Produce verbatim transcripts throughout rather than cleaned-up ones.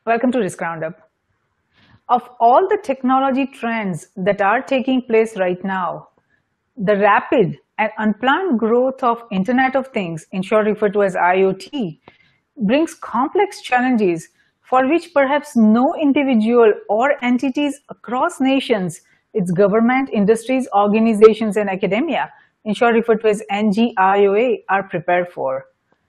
Welcome to Risk Roundup. Of all the technology trends that are taking place right now, the rapid and unplanned growth of Internet of Things, in short referred to as I O T, brings complex challenges for which perhaps no individual or entities across nations, its government, industries, organizations, and academia, in short referred to as N G I O A, are prepared for.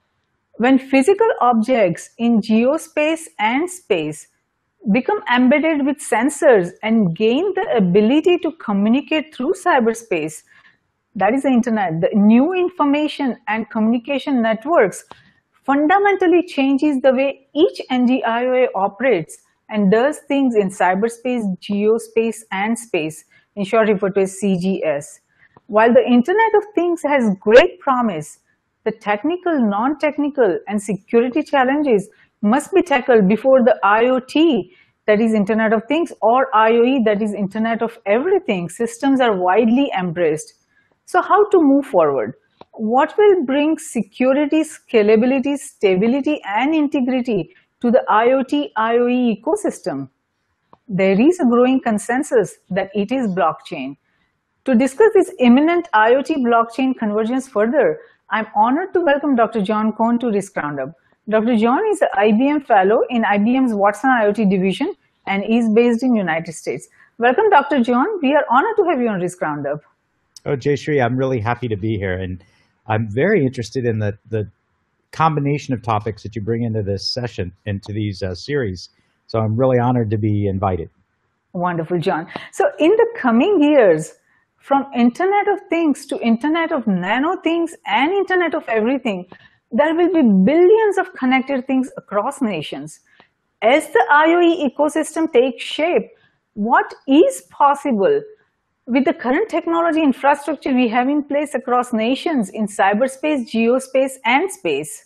When physical objects in geospace and space become embedded with sensors and gain the ability to communicate through cyberspace, that is the internet, the new information and communication networks fundamentally changes the way each N G I O A operates and does things in cyberspace, geospace, and space, in short referred to as C G S. While the Internet of Things has great promise, the technical, non-technical, and security challenges must be tackled before the I O T, that is Internet of Things, or I O E, that is Internet of Everything, systems are widely embraced. So how to move forward? What will bring security, scalability, stability, and integrity to the I O T I O E ecosystem? There is a growing consensus that it is blockchain. To discuss this imminent I O T blockchain convergence further, I'm honored to welcome Doctor John Cohn to Risk Roundup. Doctor John is an I B M fellow in I B M's Watson I O T division and is based in the United States. Welcome, Doctor John. We are honored to have you on Risk Roundup. Oh, Jayshree, I'm really happy to be here, and I'm very interested in the, the combination of topics that you bring into this session, into these uh, series. So I'm really honored to be invited. Wonderful, John. So in the coming years, from Internet of Things to Internet of Nano Things and Internet of Everything, there will be billions of connected things across nations. As the I O E ecosystem takes shape, what is possible with the current technology infrastructure we have in place across nations in cyberspace, geospace, and space?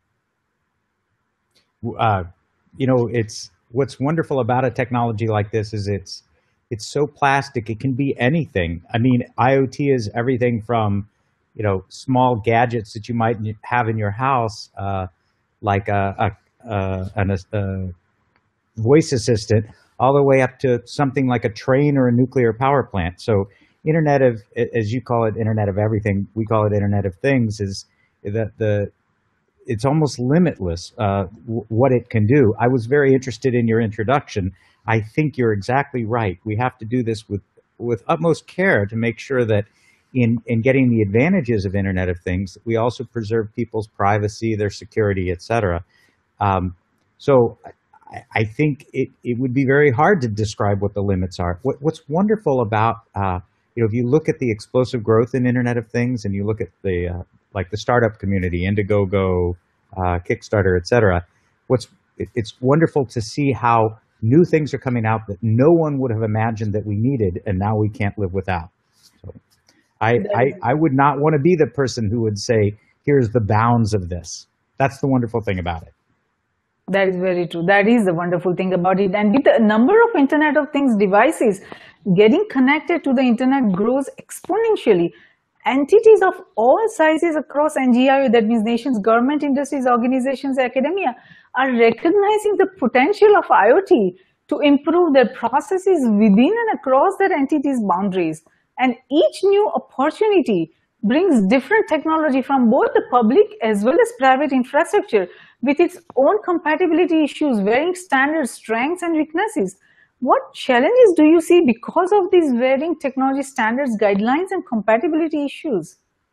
Uh, you know, it's what's wonderful about a technology like this is it's it's so plastic. It can be anything. I mean, I O T is everything from, you know, small gadgets that you might have in your house, uh, like a, a, a, an, a voice assistant, all the way up to something like a train or a nuclear power plant. So Internet of, as you call it, Internet of Everything, we call it Internet of Things, is the, the it's almost limitless uh, w what it can do. I was very interested in your introduction. I think you're exactly right. We have to do this with, with utmost care to make sure that in, in getting the advantages of Internet of Things, we also preserve people's privacy, their security, et cetera. Um, so I, I think it, it would be very hard to describe what the limits are. What, what's wonderful about, uh, you know, if you look at the explosive growth in Internet of Things and you look at the, uh, like the startup community, Indiegogo, uh, Kickstarter, et cetera, what's, it, it's wonderful to see how new things are coming out that no one would have imagined that we needed, and now we can't live without. So I, I, I would not want to be the person who would say, here's the bounds of this. That's the wonderful thing about it. That is very true. That is the wonderful thing about it. And with the number of Internet of Things devices getting connected to the internet grows exponentially, entities of all sizes across N G I O, that means nations, government, industries, organizations, academia, are recognizing the potential of I O T to improve their processes within and across their entities' boundaries. And each new opportunity brings different technology from both the public as well as private infrastructure with its own compatibility issues, varying standards, strengths, and weaknesses. What challenges do you see because of these varying technology standards, guidelines, and compatibility issues?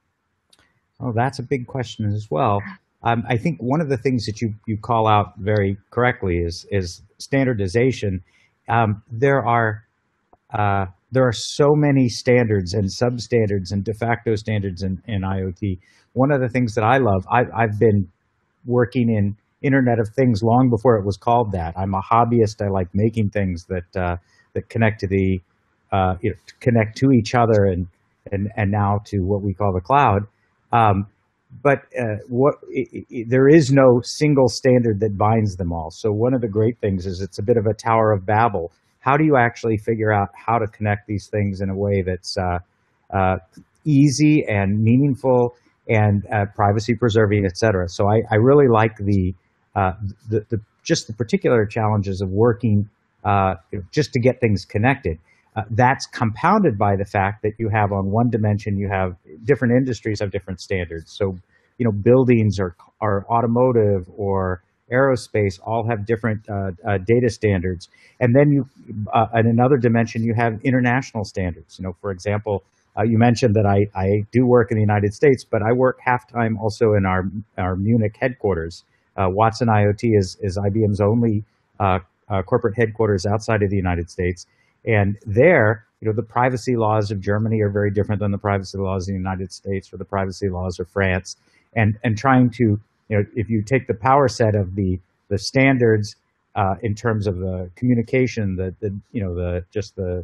Oh, that's a big question as well. Um, I think one of the things that you, you call out very correctly is, is standardization. Um, there are uh, there are so many standards and substandards and de facto standards in, in I O T. One of the things that I love, I've, I've been working in Internet of Things long before it was called that. I'm a hobbyist. I like making things that uh, that connect to the uh, you know, connect to each other and and and now to what we call the cloud. Um, but uh, what it, it, there is no single standard that binds them all. So one of the great things is it's a bit of a Tower of Babel. How do you actually figure out how to connect these things in a way that's uh, uh, easy and meaningful and uh, privacy preserving, et cetera? So I, I really like the, uh, the the just the particular challenges of working uh, just to get things connected. Uh, that's compounded by the fact that you have on one dimension, you have different industries have different standards. So, you know, buildings or, or automotive or aerospace all have different uh, uh, data standards. And then you, uh, in another dimension, you have international standards. You know, for example, uh, you mentioned that I, I do work in the United States, but I work half time also in our, our Munich headquarters. Uh, Watson IoT is, is I B M's only uh, uh, corporate headquarters outside of the United States. And there, you know, the privacy laws of Germany are very different than the privacy laws in the United States or the privacy laws of France. And and trying to, you know, if you take the power set of the the standards uh, in terms of the communication, the the you know the just the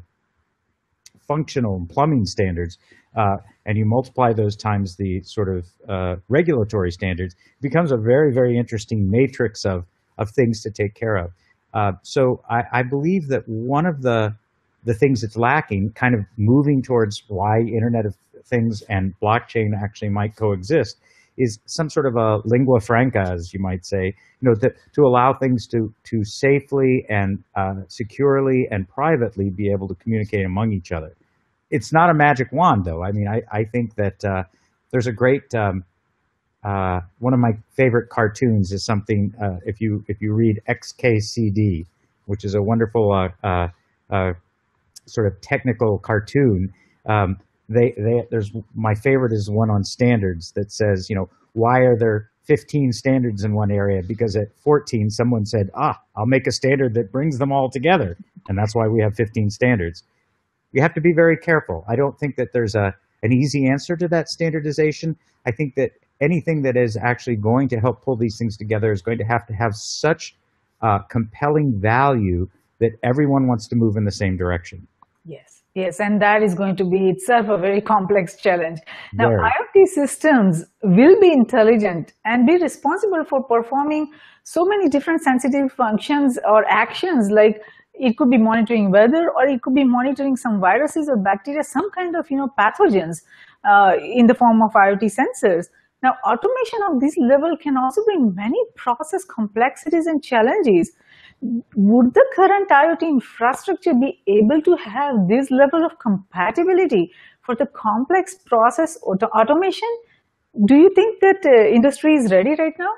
functional and plumbing standards, uh, and you multiply those times the sort of uh, regulatory standards, it becomes a very very interesting matrix of of things to take care of. Uh, so I, I believe that one of the the things that's lacking, kind of moving towards why Internet of Things and blockchain actually might coexist, is some sort of a lingua franca, as you might say, you know, that, to allow things to to safely and uh, securely and privately be able to communicate among each other. It's not a magic wand, though. I mean, I, I think that uh, there's a great um, uh, one of my favorite cartoons is something. Uh, if you if you read X K C D, which is a wonderful uh, uh, uh, sort of technical cartoon. Um, they, they, there's my favorite is one on standards that says, you know, why are there fifteen standards in one area? Because at fourteen, someone said, ah, I'll make a standard that brings them all together. And that's why we have fifteen standards. You have to be very careful. I don't think that there's a, an easy answer to that standardization. I think that anything that is actually going to help pull these things together is going to have to have such uh, compelling value that everyone wants to move in the same direction. Yes, yes, and that is going to be itself a very complex challenge. Now, Very. IoT systems will be intelligent and be responsible for performing so many different sensitive functions or actions, like it could be monitoring weather, or it could be monitoring some viruses or bacteria, some kind of, you know, pathogens uh, in the form of IoT sensors. Now, automation of this level can also bring many process complexities and challenges. Would the current IoT infrastructure be able to have this level of compatibility for the complex process auto automation? Do you think that uh, industry is ready right now?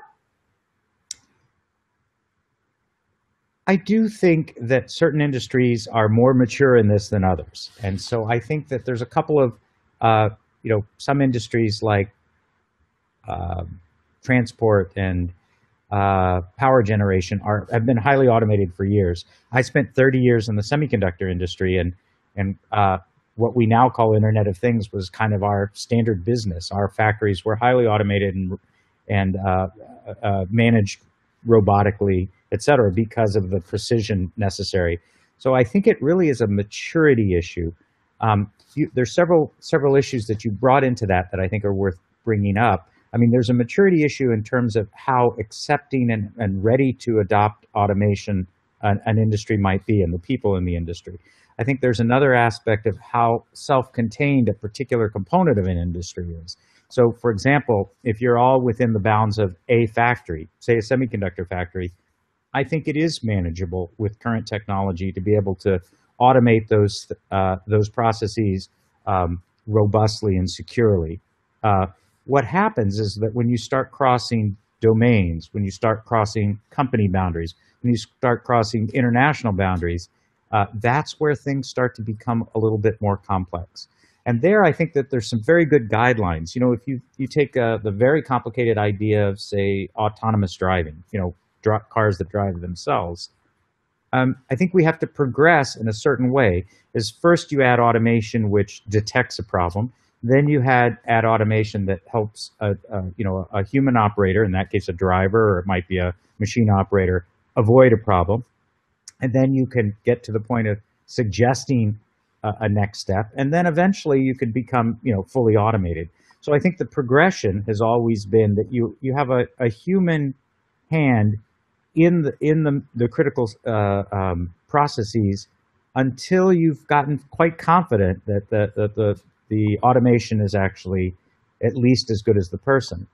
I do think that certain industries are more mature in this than others. And so I think that there's a couple of, uh, you know, some industries like uh, transport and uh, power generation are have been highly automated for years. I spent thirty years in the semiconductor industry, and and uh, what we now call Internet of Things was kind of our standard business. Our factories were highly automated and and uh, uh, managed robotically, et cetera, because of the precision necessary. So I think it really is a maturity issue. Um, you, there's several several issues that you brought into that that I think are worth bringing up. I mean, there's a maturity issue in terms of how accepting and, and ready to adopt automation an, an industry might be and the people in the industry. I think there's another aspect of how self-contained a particular component of an industry is. So, for example, if you're all within the bounds of a factory, say a semiconductor factory, I think it is manageable with current technology to be able to automate those uh, those processes um, robustly and securely. Uh, what happens is that when you start crossing domains, when you start crossing company boundaries, when you start crossing international boundaries, uh, that's where things start to become a little bit more complex. And there, I think that there's some very good guidelines. You know, if you you take uh, the very complicated idea of, say, autonomous driving, you know, dr- cars that drive themselves, um, I think we have to progress in a certain way. Is first you add automation which detects a problem, then you had add automation that helps a, a you know a human operator, in that case a driver, or it might be a machine operator, avoid a problem, and then you can get to the point of suggesting a next step, and then eventually you could become, you know, fully automated. So I think the progression has always been that you you have a, a human hand in the in the the critical uh, um, processes until you've gotten quite confident that the, that the the automation is actually at least as good as the person.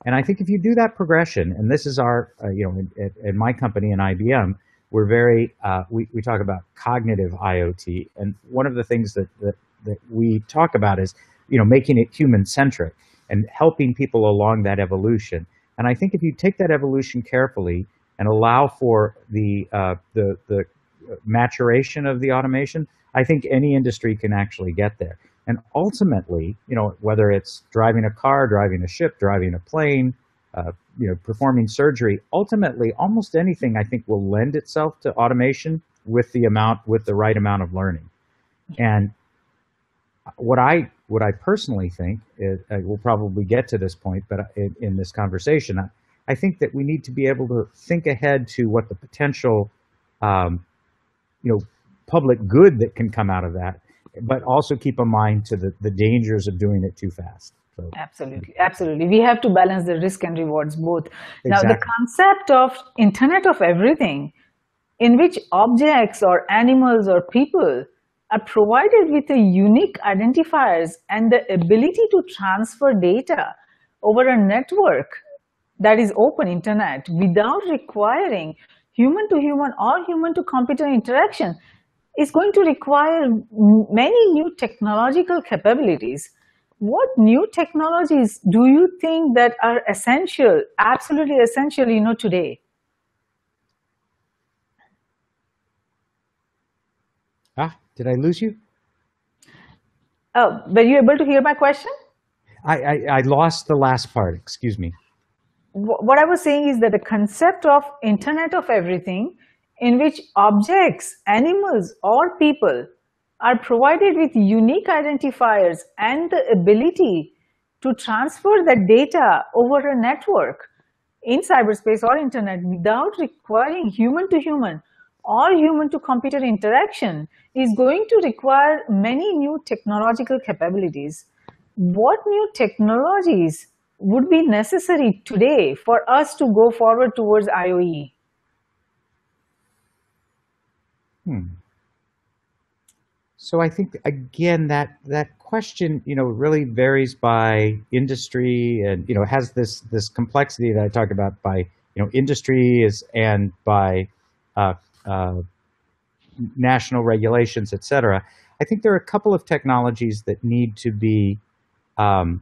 And I think if you do that progression, and this is our, uh, you know, in, in in my company in I B M, we're very, uh, we, we talk about cognitive IoT. And one of the things that, that, that we talk about is, you know, making it human centric and helping people along that evolution. And I think if you take that evolution carefully and allow for the, uh, the, the maturation of the automation, I think any industry can actually get there. And ultimately, you know, whether it's driving a car, driving a ship, driving a plane, uh, you know, performing surgery, ultimately, almost anything I think will lend itself to automation with the amount, with the right amount of learning. And what I, what I personally think is, uh, we'll probably get to this point, but in, in this conversation, I, I think that we need to be able to think ahead to what the potential, um, you know, public good that can come out of that, but also keep in mind to the, the dangers of doing it too fast. So, Absolutely, absolutely. We have to balance the risk and rewards both. Now, the exactly. concept of Internet of Everything, in which objects or animals or people are provided with a unique identifiers and the ability to transfer data over a network that is open internet without requiring human to human or human to computer interaction is going to require many new technological capabilities. What new technologies do you think that are essential, absolutely essential, you know, today? Ah, did I lose you? Oh, were you able to hear my question? I, I, I lost the last part. Excuse me. What I was saying is that the concept of Internet of Everything, in which objects, animals, or people are provided with unique identifiers and the ability to transfer the data over a network in cyberspace or internet without requiring human to human or human to computer interaction is going to require many new technological capabilities. What new technologies would be necessary today for us to go forward towards I O E? Hmm. So I think again that that question, you know, really varies by industry, and you know has this this complexity that I talked about by you know industry is and by uh, uh, national regulations, et cetera. I think there are a couple of technologies that need to be um,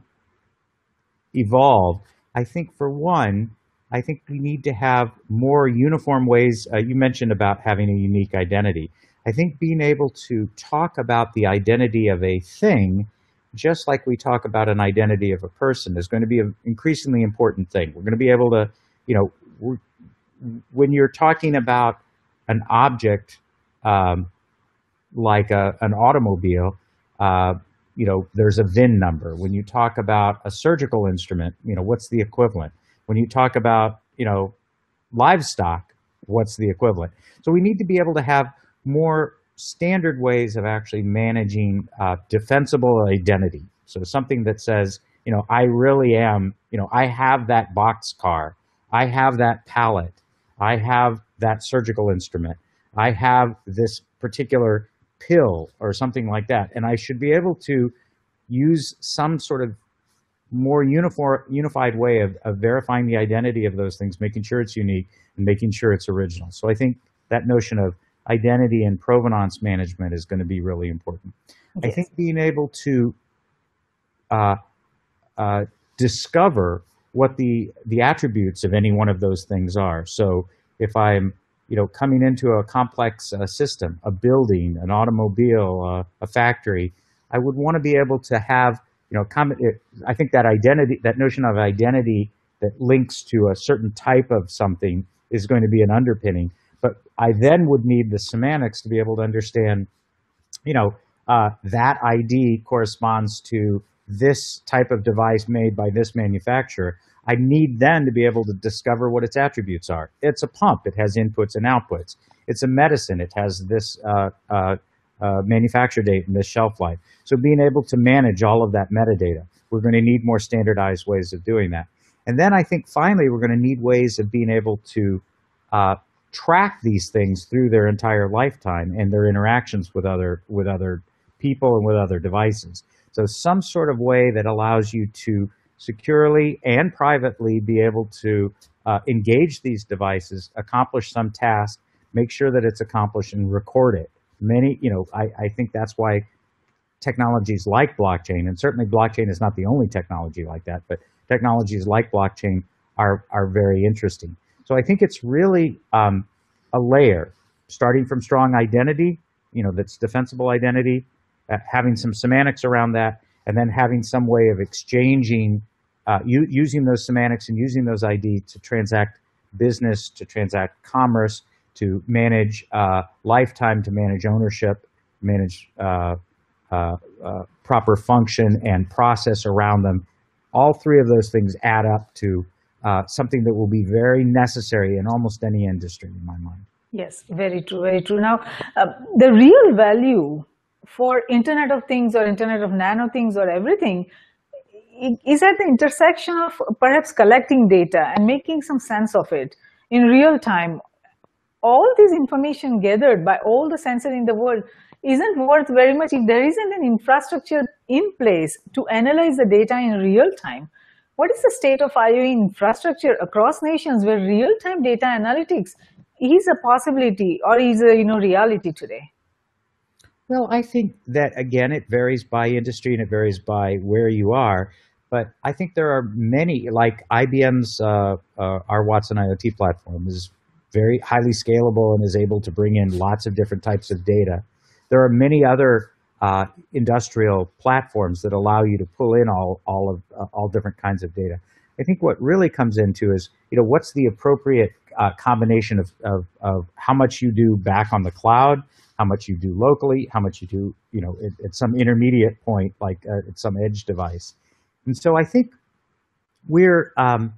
evolved. I think for one, I think we need to have more uniform ways. Uh, you mentioned about having a unique identity. I think being able to talk about the identity of a thing, just like we talk about an identity of a person, is going to be an increasingly important thing. We're going to be able to, you know, we're, when you're talking about an object um, like a, an automobile, uh, you know, there's a V I N number. When you talk about a surgical instrument, you know, what's the equivalent? When you talk about, you know, livestock, what's the equivalent? So we need to be able to have more standard ways of actually managing uh, defensible identity. So something that says, you know, I really am, you know, I have that box car, I have that pallet, I have that surgical instrument, I have this particular pill or something like that, and I should be able to use some sort of more uniform, unified way of, of verifying the identity of those things, making sure it's unique and making sure it's original. So I think that notion of identity and provenance management is going to be really important. I Yes. think being able to uh, uh, discover what the the attributes of any one of those things are. So if I'm you know coming into a complex uh, system, a building, an automobile, uh, a factory, I would want to be able to have you know com- it, I think that identity, that notion of identity that links to a certain type of something is going to be an underpinning. But I then would need the semantics to be able to understand, you know, uh, that I D corresponds to this type of device made by this manufacturer. I need then to be able to discover what its attributes are. It's a pump. It has inputs and outputs. It's a medicine. It has this uh, uh, uh, manufacture date and this shelf life. So being able to manage all of that metadata, we're going to need more standardized ways of doing that. And then I think finally we're going to need ways of being able to uh, track these things through their entire lifetime and their interactions with other with other people and with other devices. So some sort of way that allows you to securely and privately be able to uh, engage these devices, accomplish some task, make sure that it's accomplished, and record it. Many, you know, I, I think that's why technologies like blockchain, and certainly blockchain is not the only technology like that, but technologies like blockchain are, are very interesting. So I think it's really um, a layer, starting from strong identity, you know, that's defensible identity, uh, having some semantics around that, and then having some way of exchanging, uh, u- using those semantics and using those I D to transact business, to transact commerce, to manage uh, lifetime, to manage ownership, manage uh, uh, uh, proper function and process around them. All three of those things add up to uh, something that will be very necessary in almost any industry, in my mind. Yes, very true, very true. Now, uh, the real value for Internet of Things or Internet of Nano Things or everything is at the intersection of perhaps collecting data and making some sense of it in real time. All this information gathered by all the sensors in the world isn't worth very much if there isn't an infrastructure in place to analyze the data in real time. What is the state of I O T infrastructure across nations where real-time data analytics is a possibility or is a you know reality today? Well, I think that, again, it varies by industry and it varies by where you are. But I think there are many, like I B M's uh, uh, our Watson IoT platform is very highly scalable and is able to bring in lots of different types of data. There are many other uh, industrial platforms that allow you to pull in all all of uh, all different kinds of data. I think what really comes into is, you know, what's the appropriate uh, combination of, of of how much you do back on the cloud, how much you do locally, how much you do, you know, at, at some intermediate point, like uh, at some edge device. And so I think we're, um,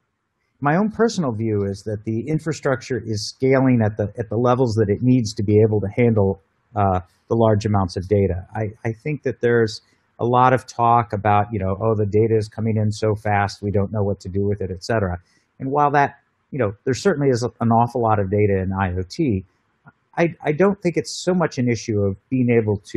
my own personal view is that the infrastructure is scaling at the at the levels that it needs to be able to handle uh, the large amounts of data. I, I think that there's a lot of talk about, you know, oh, the data is coming in so fast, we don't know what to do with it, et cetera. And while that, you know, there certainly is an awful lot of data in IoT, I, I don't think it's so much an issue of being able to,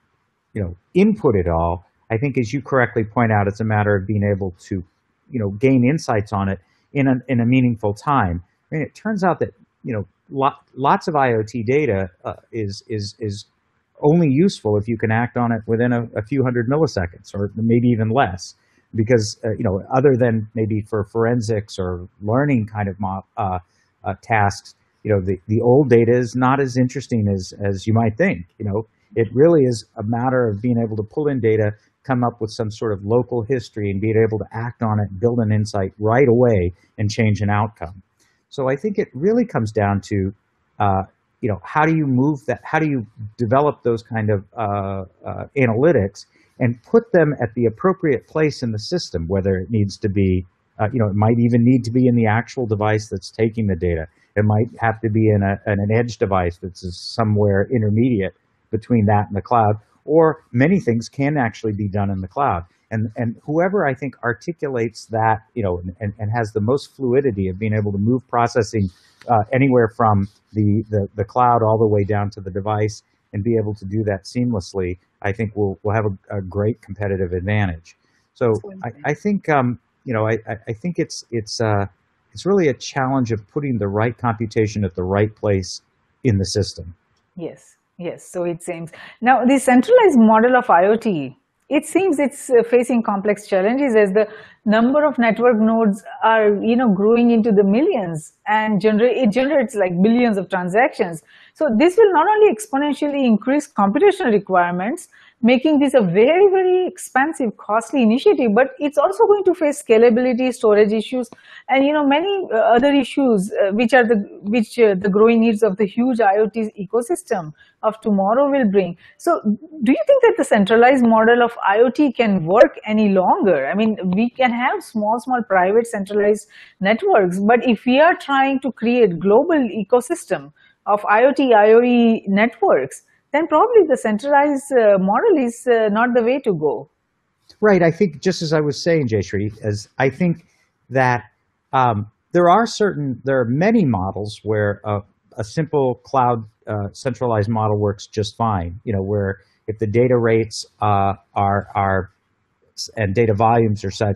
you know, input it all. I think, as you correctly point out, it's a matter of being able to, you know, gain insights on it in a, in a meaningful time. I mean, it turns out that, you know, lot, lots of IoT data uh, is, is, is only useful if you can act on it within a, a few hundred milliseconds or maybe even less. Because, uh, you know, other than maybe for forensics or learning kind of mo- uh, uh, tasks, you know, the, the old data is not as interesting as, as you might think. You know, it really is a matter of being able to pull in data, come up with some sort of local history and being able to act on it, build an insight right away and change an outcome. So I think it really comes down to, uh, you know, how do you move that, how do you develop those kind of uh, uh, analytics and put them at the appropriate place in the system, whether it needs to be, uh, you know, it might even need to be in the actual device that's taking the data. It might have to be in, a, in an edge device that's somewhere intermediate between that and the cloud, or many things can actually be done in the cloud. And, and whoever, I think, articulates that, you know, and, and has the most fluidity of being able to move processing uh, anywhere from the, the, the cloud all the way down to the device and be able to do that seamlessly, I think we'll, we'll have a, a great competitive advantage. So I, I think, um, you know, I, I think it's, it's, uh, it's really a challenge of putting the right computation at the right place in the system. Yes, yes. So it seems. Now, the centralized model of IoT, it seems it's facing complex challenges as the number of network nodes are, you know, growing into the millions and generate, it generates like billions of transactions. So this will not only exponentially increase computational requirements, making this a very, very expensive, costly initiative, but it's also going to face scalability, storage issues, and you know many uh, other issues, uh, which are the which uh, the growing needs of the huge IoT ecosystem of tomorrow will bring. So, do you think that the centralized model of IoT can work any longer? I mean, we can have small, small private centralized networks, but if we are trying to create global ecosystem of IoT, I O E networks, then probably the centralized uh, model is uh, not the way to go. Right. I think, just as I was saying, Jayshree, as I think that um, there are certain, there are many models where uh, a simple cloud uh, centralized model works just fine. You know, where if the data rates uh, are are and data volumes are such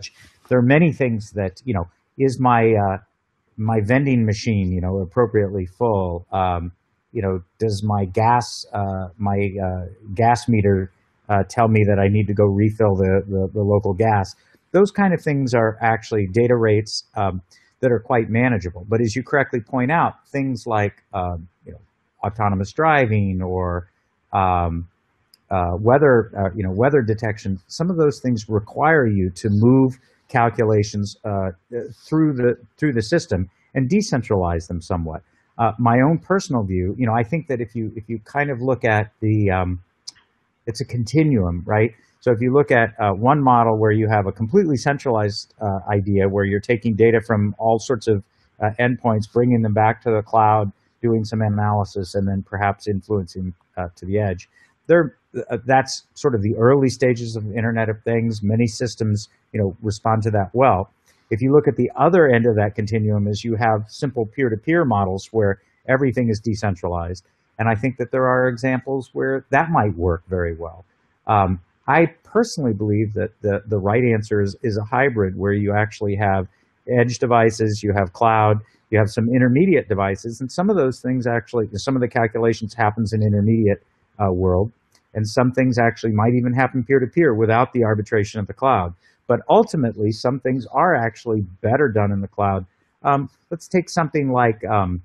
there are many things that, you know, is my uh, my vending machine, you know, appropriately full? Um, you know, does my gas uh, my uh, gas meter uh, tell me that I need to go refill the, the, the local gas? Those kind of things are actually data rates um, that are quite manageable. But as you correctly point out, things like um, you know, autonomous driving or um, uh, weather, uh, you know, weather detection, some of those things require you to move calculations uh, through the through the system and decentralize them somewhat. Uh, my own personal view, you know, I think that if you if you kind of look at the, um, it's a continuum, right? So if you look at uh, one model where you have a completely centralized uh, idea where you're taking data from all sorts of uh, endpoints, bringing them back to the cloud, doing some analysis, and then perhaps influencing uh, to the edge. There, uh, that's sort of the early stages of Internet of Things. Many systems, you know, respond to that well. If you look at the other end of that continuum, is you have simple peer-to-peer models where everything is decentralized, and I think that there are examples where that might work very well. Um, I personally believe that the the right answer is is a hybrid where you actually have edge devices, you have cloud, you have some intermediate devices, and some of those things actually, some of the calculations happens in intermediate uh, world, and some things actually might even happen peer-to-peer without the arbitration of the cloud. But ultimately, some things are actually better done in the cloud. Um, let's take something like, um,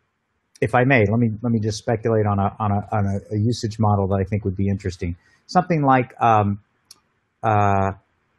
if I may, let me let me just speculate on a on a on a, a usage model that I think would be interesting. Something like um, uh,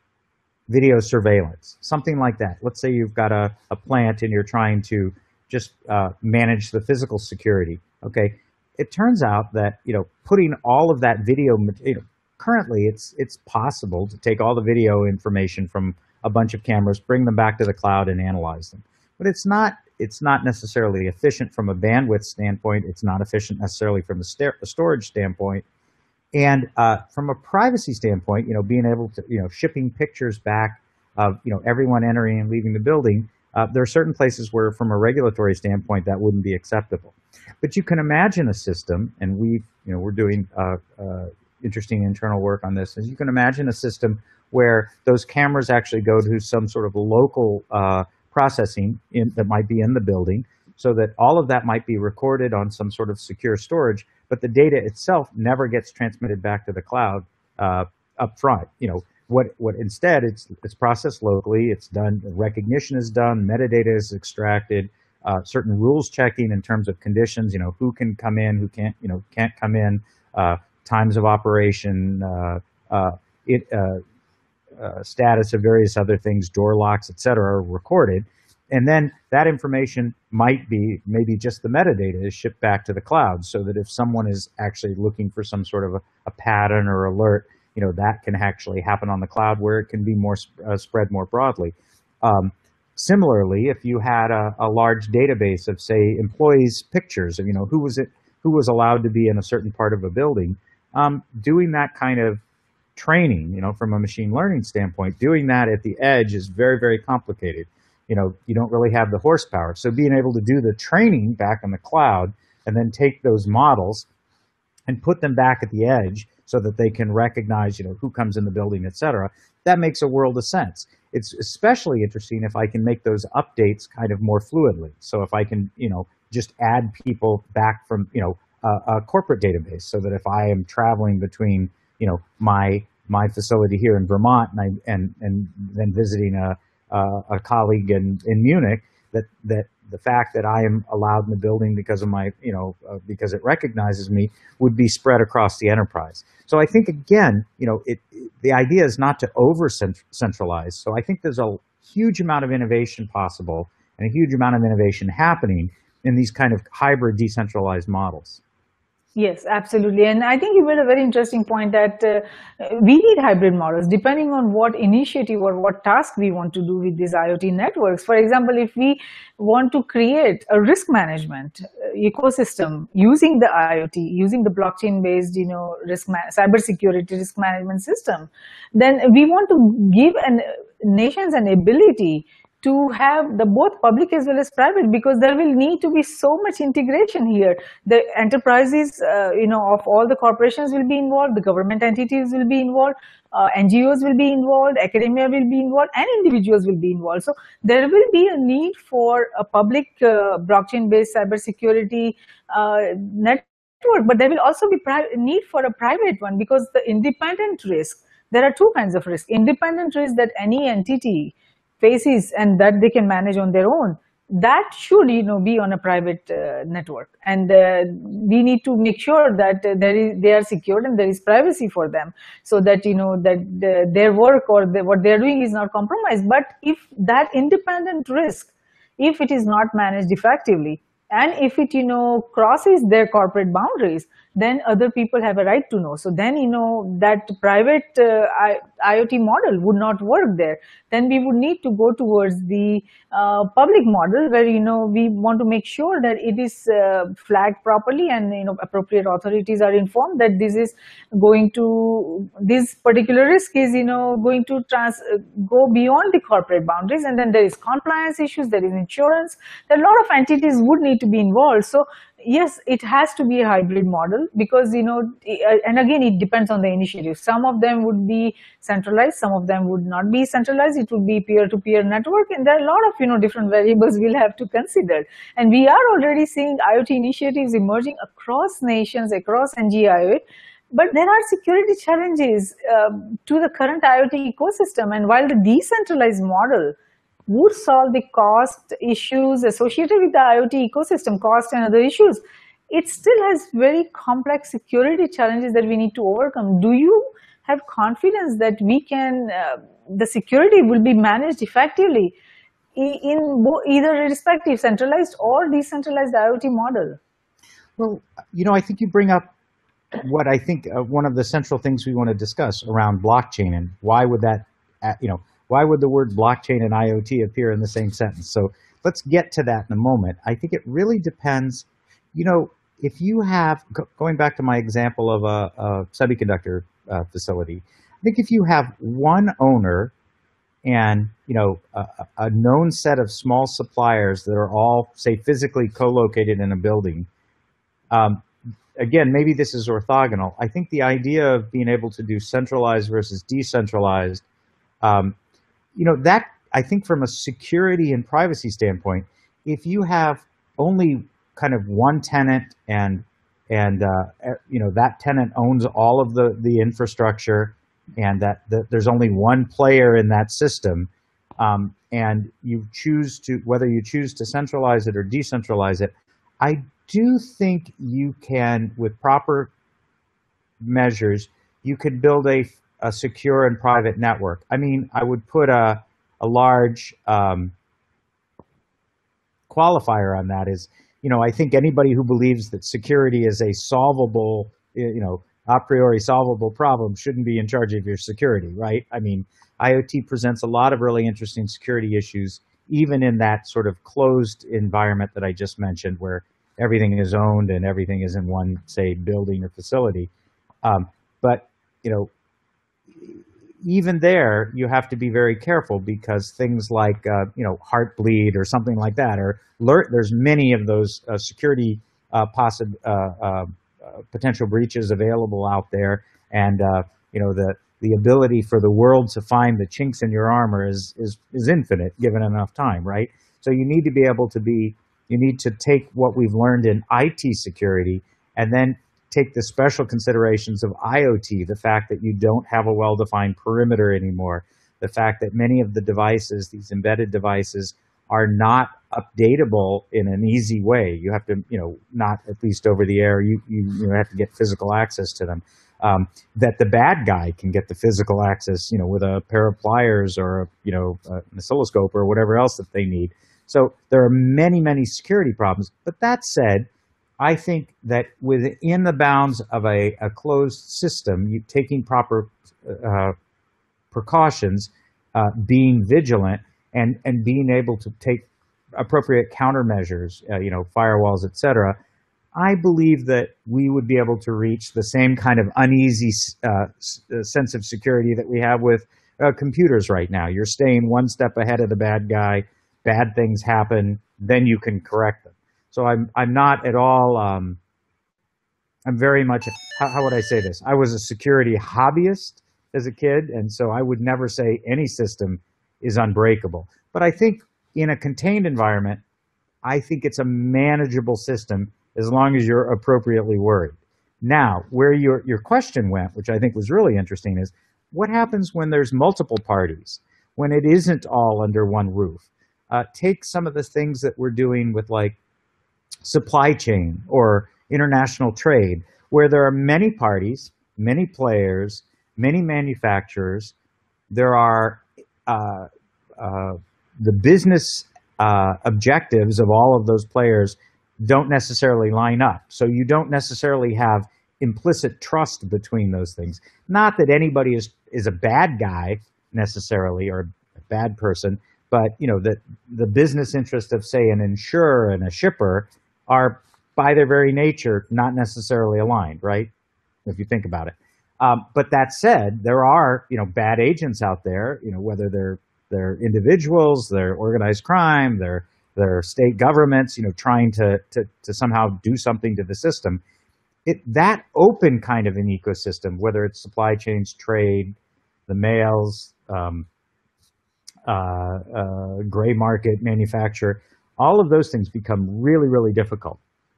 video surveillance, something like that. Let's say you've got a, a plant and you're trying to just uh, manage the physical security. Okay, it turns out that, you know, putting all of that video, you know, currently it's it's possible to take all the video information from a bunch of cameras, bring them back to the cloud, and analyze them. But it's not it's not necessarily efficient from a bandwidth standpoint. It's not efficient necessarily from a, st a storage standpoint. And uh, from a privacy standpoint, you know, being able to, you know, shipping pictures back of, you know, everyone entering and leaving the building, uh, there are certain places where, from a regulatory standpoint, that wouldn't be acceptable. But you can imagine a system, and we've, you know, we're doing uh, uh, interesting internal work on this. As you can imagine a system where those cameras actually go to some sort of local uh, processing in, that might be in the building, so that all of that might be recorded on some sort of secure storage, but the data itself never gets transmitted back to the cloud uh, up front. You know, what what instead it's it's processed locally. It's done. Recognition is done. Metadata is extracted. Uh, certain rules checking in terms of conditions. You know, who can come in, who can't. You know, can't come in. Uh, times of operation. Uh, uh, it uh, uh, status of various other things. Door locks, et cetera, are recorded. And then that information might be, maybe just the metadata is shipped back to the cloud, so that if someone is actually looking for some sort of a, a pattern or alert, you know, that can actually happen on the cloud where it can be more uh, spread more broadly. Um, similarly, if you had a, a large database of, say, employees' pictures of, you know, who was it, who was allowed to be in a certain part of a building, um, doing that kind of training, you know, from a machine learning standpoint, doing that at the edge is very, very complicated. You know, you don't really have the horsepower. So being able to do the training back on the cloud and then take those models and put them back at the edge so that they can recognize, you know, who comes in the building, et cetera, that makes a world of sense. It's especially interesting if I can make those updates kind of more fluidly. So if I can, you know, just add people back from, you know, a, a corporate database, so that if I am traveling between, you know, my my facility here in Vermont and I, and and then visiting a Uh, a colleague in, in Munich, that, that the fact that I am allowed in the building because of my, you know, uh, because it recognizes me, would be spread across the enterprise. So I think, again, you know, it, it the idea is not to over centralize. So I think there's a huge amount of innovation possible and a huge amount of innovation happening in these kind of hybrid decentralized models. Yes, absolutely. And I think you made a very interesting point that uh, we need hybrid models depending on what initiative or what task we want to do with these IoT networks. For example, if we want to create a risk management ecosystem using the IoT, using the blockchain-based, you know, risk cybersecurity risk management system, then we want to give an, nations an ability to have the both public as well as private, because there will need to be so much integration here. The enterprises, uh, you know, of all the corporations will be involved, the government entities will be involved, uh, N G Os will be involved, academia will be involved, and individuals will be involved. So there will be a need for a public uh, blockchain-based cybersecurity uh, network, but there will also be need for a private one, because the independent risk, there are two kinds of risk. Independent risk that any entity faces and that they can manage on their own, that should, you know, be on a private uh, network, and uh, we need to make sure that uh, there is they are secured and there is privacy for them, so that, you know, that the, their work or the, what they are doing is not compromised. But if that independent risk, if it is not managed effectively, and if it, you know, crosses their corporate boundaries, then other people have a right to know. So then, you know, that private uh, I, IoT model would not work there. Then we would need to go towards the uh, public model, where, you know, we want to make sure that it is uh, flagged properly, and, you know, appropriate authorities are informed that this is going to, this particular risk is, you know, going to trans uh, go beyond the corporate boundaries. And then there is compliance issues, there is insurance, there are a lot of entities would need to be involved. So yes, it has to be a hybrid model, because, you know, and again, it depends on the initiative. Some of them would be centralized, some of them would not be centralized. It would be peer-to-peer network, and there are a lot of, you know, different variables we'll have to consider. And we are already seeing IoT initiatives emerging across nations, across N G I O. But there are security challenges uh, to the current IoT ecosystem. And while the decentralized model would solve the cost issues associated with the IoT ecosystem, cost and other issues, it still has very complex security challenges that we need to overcome. Do you have confidence that we can, uh, the security will be managed effectively in either respective centralized or decentralized IoT model? Well, you know, I think you bring up what I think uh, one of the central things we want to discuss around blockchain, and why would that, uh, you know, why would the word blockchain and IoT appear in the same sentence? So let's get to that in a moment. I think it really depends. You know, if you have, going back to my example of a, a semiconductor uh, facility, I think if you have one owner and, you know, a, a known set of small suppliers that are all, say, physically co-located in a building, um, again, maybe this is orthogonal. I think the idea of being able to do centralized versus decentralized, um, you know, that, I think from a security and privacy standpoint, if you have only kind of one tenant and, and uh, you know, that tenant owns all of the, the infrastructure, and that, that there's only one player in that system, um, and you choose to, whether you choose to centralize it or decentralize it, I do think you can, with proper measures, you could build a a secure and private network. I mean, I would put a, a large um, qualifier on that is, you know, I think anybody who believes that security is a solvable, you know, a priori solvable problem shouldn't be in charge of your security, right? I mean, IoT presents a lot of really interesting security issues, even in that sort of closed environment that I just mentioned, where everything is owned and everything is in one, say, building or facility. Um, but, you know, even there, you have to be very careful, because things like, uh, you know, Heartbleed or something like that, or alert, there's many of those uh, security uh, possi uh, uh, potential breaches available out there. And, uh, you know, the, the ability for the world to find the chinks in your armor is, is, is infinite, given enough time, right? So you need to be able to be, you need to take what we've learned in I T security and then take the special considerations of IoT, the fact that you don't have a well-defined perimeter anymore, the fact that many of the devices, these embedded devices, are not updatable in an easy way. You have to, you know, not at least over the air, you, you, you have to get physical access to them. Um, that the bad guy can get the physical access, you know, with a pair of pliers or, you know, an oscilloscope or whatever else that they need. So there are many, many security problems. But that said, I think that within the bounds of a, a closed system, you taking proper uh, precautions, uh, being vigilant, and, and being able to take appropriate countermeasures, uh, you know, firewalls, et cetera, I believe that we would be able to reach the same kind of uneasy uh, sense of security that we have with uh, computers right now. You're staying one step ahead of the bad guy. Bad things happen, then you can correct them. So I'm I'm not at all. Um, I'm very much. How, how would I say this? I was a security hobbyist as a kid, and so I would never say any system is unbreakable. But I think in a contained environment, I think it's a manageable system as long as you're appropriately worried. Now, where your your question went, which I think was really interesting, is what happens when there's multiple parties, when it isn't all under one roof? Uh, take some of the things that we're doing with like supply chain or international trade, where there are many parties, many players, many manufacturers. There are uh, uh, the business uh, objectives of all of those players don't necessarily line up. So you don't necessarily have implicit trust between those things. Not that anybody is, is a bad guy necessarily or a bad person, but you know that the business interest of, say, an insurer and a shipper are by their very nature not necessarily aligned, right? If you think about it. Um, but that said, there are you know bad agents out there. You know whether they're they're individuals, they're organized crime, they're they're state governments. You know trying to to to somehow do something to the system. It that open kind of an ecosystem, whether it's supply chains, trade, the mails. Um, Uh, uh, gray market manufacture, all of those things become really, really difficult.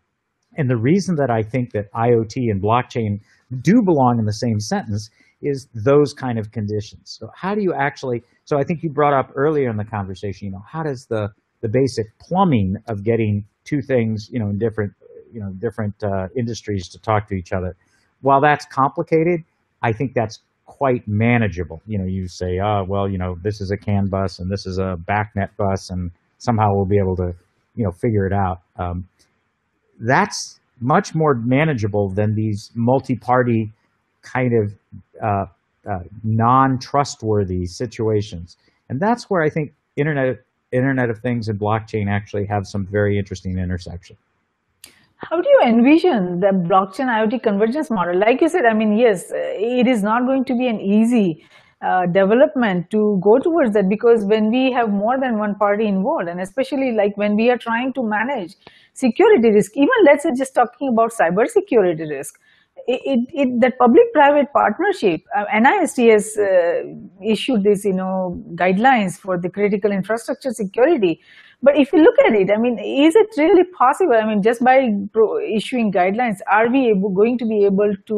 And the reason that I think that IoT and blockchain do belong in the same sentence is those kind of conditions. So how do you actually, so I think you brought up earlier in the conversation, you know, how does the, the basic plumbing of getting two things, you know, in different, you know, different uh, industries to talk to each other? While that's complicated, I think that's quite manageable. You know, you say, oh, well, you know, this is a CAN bus and this is a BACnet bus, and somehow we'll be able to, you know, figure it out. Um, that's much more manageable than these multi-party kind of uh, uh, non-trustworthy situations. And that's where I think Internet, Internet of Things and blockchain actually have some very interesting intersection. How do you envision the blockchain IoT convergence model? Like you said, I mean, yes, it is not going to be an easy uh, development to go towards that, because when we have more than one party involved, and especially like when we are trying to manage security risk, even let's say just talking about cyber security risk, it, it, it that public-private partnership, uh, N I S T has uh, issued these, you know, guidelines for the critical infrastructure security. But if you look at it, I mean, is it really possible? I mean, just by issuing guidelines, are we able, going to be able to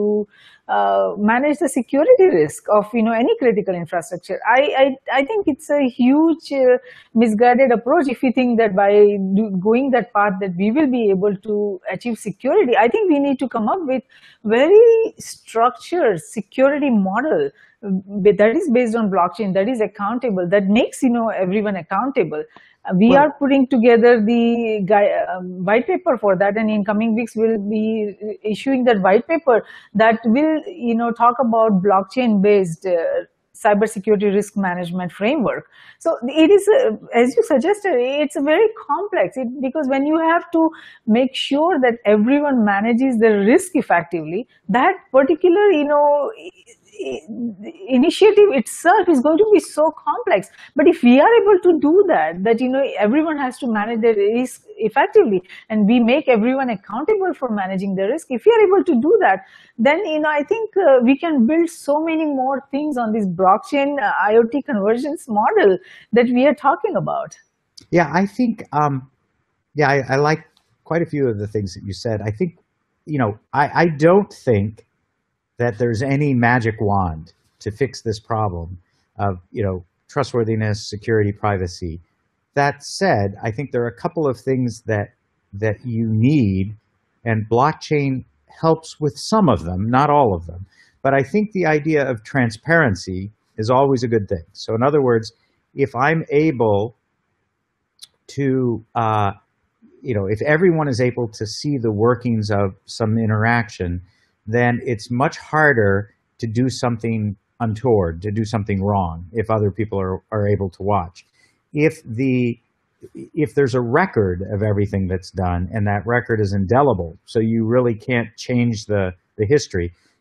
uh, manage the security risk of, you know, any critical infrastructure? I I, I think it's a huge uh, misguided approach if we think that by do, going that path that we will be able to achieve security. I think we need to come up with very structured security model that is based on blockchain, that is accountable, that makes, you know, everyone accountable. We Well, are putting together the gui- um, white paper for that, and in coming weeks we'll be issuing that white paper that will, you know, talk about blockchain-based uh, cybersecurity risk management framework. So it is, uh, as you suggested, it's very complex it, because when you have to make sure that everyone manages the risk effectively, that particular, you know, initiative itself is going to be so complex. But if we are able to do that, that, you know, everyone has to manage their risk effectively, and we make everyone accountable for managing the risk, if we are able to do that, then, you know, I think uh, we can build so many more things on this blockchain uh, IoT convergence model that we are talking about. yeah, I think, um, yeah, I, I like quite a few of the things that you said. I think, you know, I, I don't think that there's any magic wand to fix this problem of, you know, trustworthiness, security, privacy. That said, I think there are a couple of things that that you need, and blockchain helps with some of them, not all of them. But I think the idea of transparency is always a good thing. So in other words, if I'm able to, uh, you know, if everyone is able to see the workings of some interaction, then it's much harder to do something untoward, to do something wrong if other people are, are able to watch. If the if there's a record of everything that's done and that record is indelible, so you really can't change the, the history.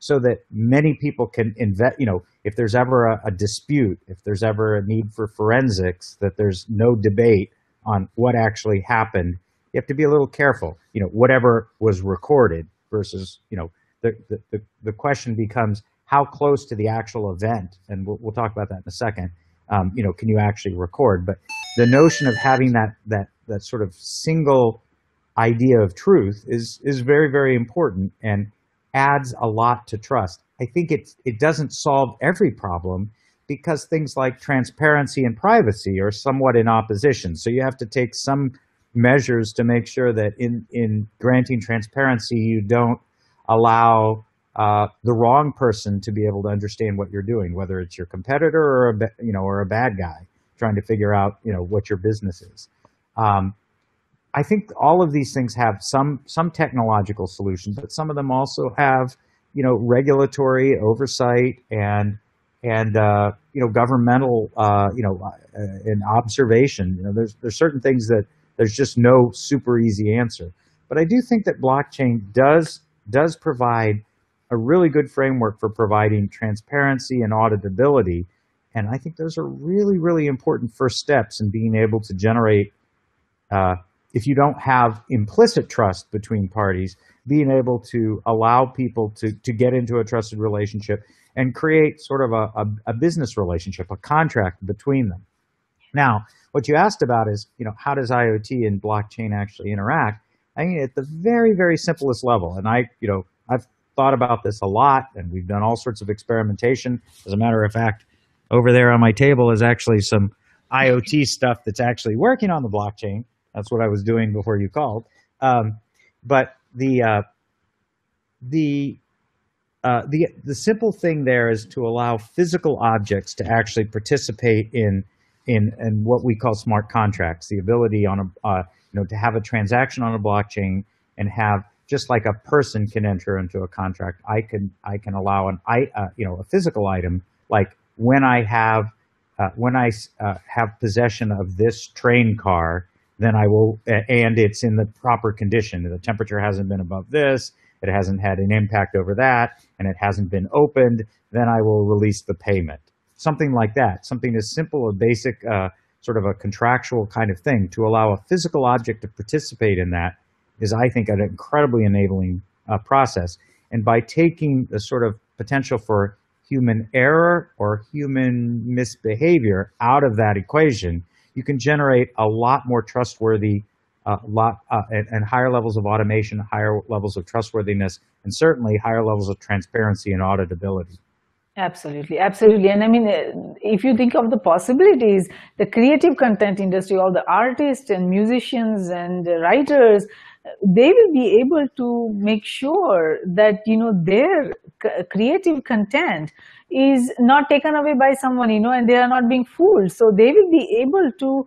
so that many people can invest. You know, if there's ever a, a dispute, if there's ever a need for forensics, that there's no debate on what actually happened. You have to be a little careful. You know, whatever was recorded versus, you know, the the the, the question becomes how close to the actual event, and we'll, we'll talk about that in a second. Um, you know, can you actually record? But the notion of having that that that sort of single idea of truth is is very, very important and adds a lot to trust. I think it it doesn't solve every problem because things like transparency and privacy are somewhat in opposition. So you have to take some measures to make sure that in in granting transparency, you don't allow uh, the wrong person to be able to understand what you're doing, whether it's your competitor or a you know or a bad guy trying to figure out you know what your business is. Um, I think all of these things have some some technological solutions, but some of them also have you know regulatory oversight and and uh, you know governmental uh, you know uh, and observation. You know, there's there's certain things that there's just no super easy answer. But I do think that blockchain does does provide a really good framework for providing transparency and auditability. And I think those are really, really important first steps in being able to generate, uh, if you don't have implicit trust between parties, being able to allow people to, to get into a trusted relationship and create sort of a, a, a business relationship, a contract between them. Now, what you asked about is, you know, how does IoT and blockchain actually interact? I mean, at the very, very simplest level, and I, you know, I've thought about this a lot, and we've done all sorts of experimentation. As a matter of fact, over there on my table is actually some IoT stuff that's actually working on the blockchain. That's what I was doing before you called. Um, but the uh, the uh, the the simple thing there is to allow physical objects to actually participate in in in what we call smart contracts. The ability on a uh, you know to have a transaction on a blockchain and have, just like a person can enter into a contract, I can I can allow an I uh, you know a physical item, like when I have uh, when I uh, have possession of this train car, then I will, and it's in the proper condition. The temperature hasn't been above this, it hasn't had an impact over that, and it hasn't been opened. Then I will release the payment. Something like that. Something as simple, a basic uh, sort of a contractual kind of thing to allow a physical object to participate in that is, I think, an incredibly enabling uh, process. And by taking the sort of potential for human error or human misbehavior out of that equation, you can generate a lot more trustworthy, uh, lot uh, and, and higher levels of automation, higher levels of trustworthiness, and certainly higher levels of transparency and auditability. Absolutely, absolutely. And I mean, uh, if you think of the possibilities, the creative content industry, all the artists and musicians and uh, writers, uh, they will be able to make sure that, you know, their c- creative content is not taken away by someone, you know, and they are not being fooled. So they will be able to,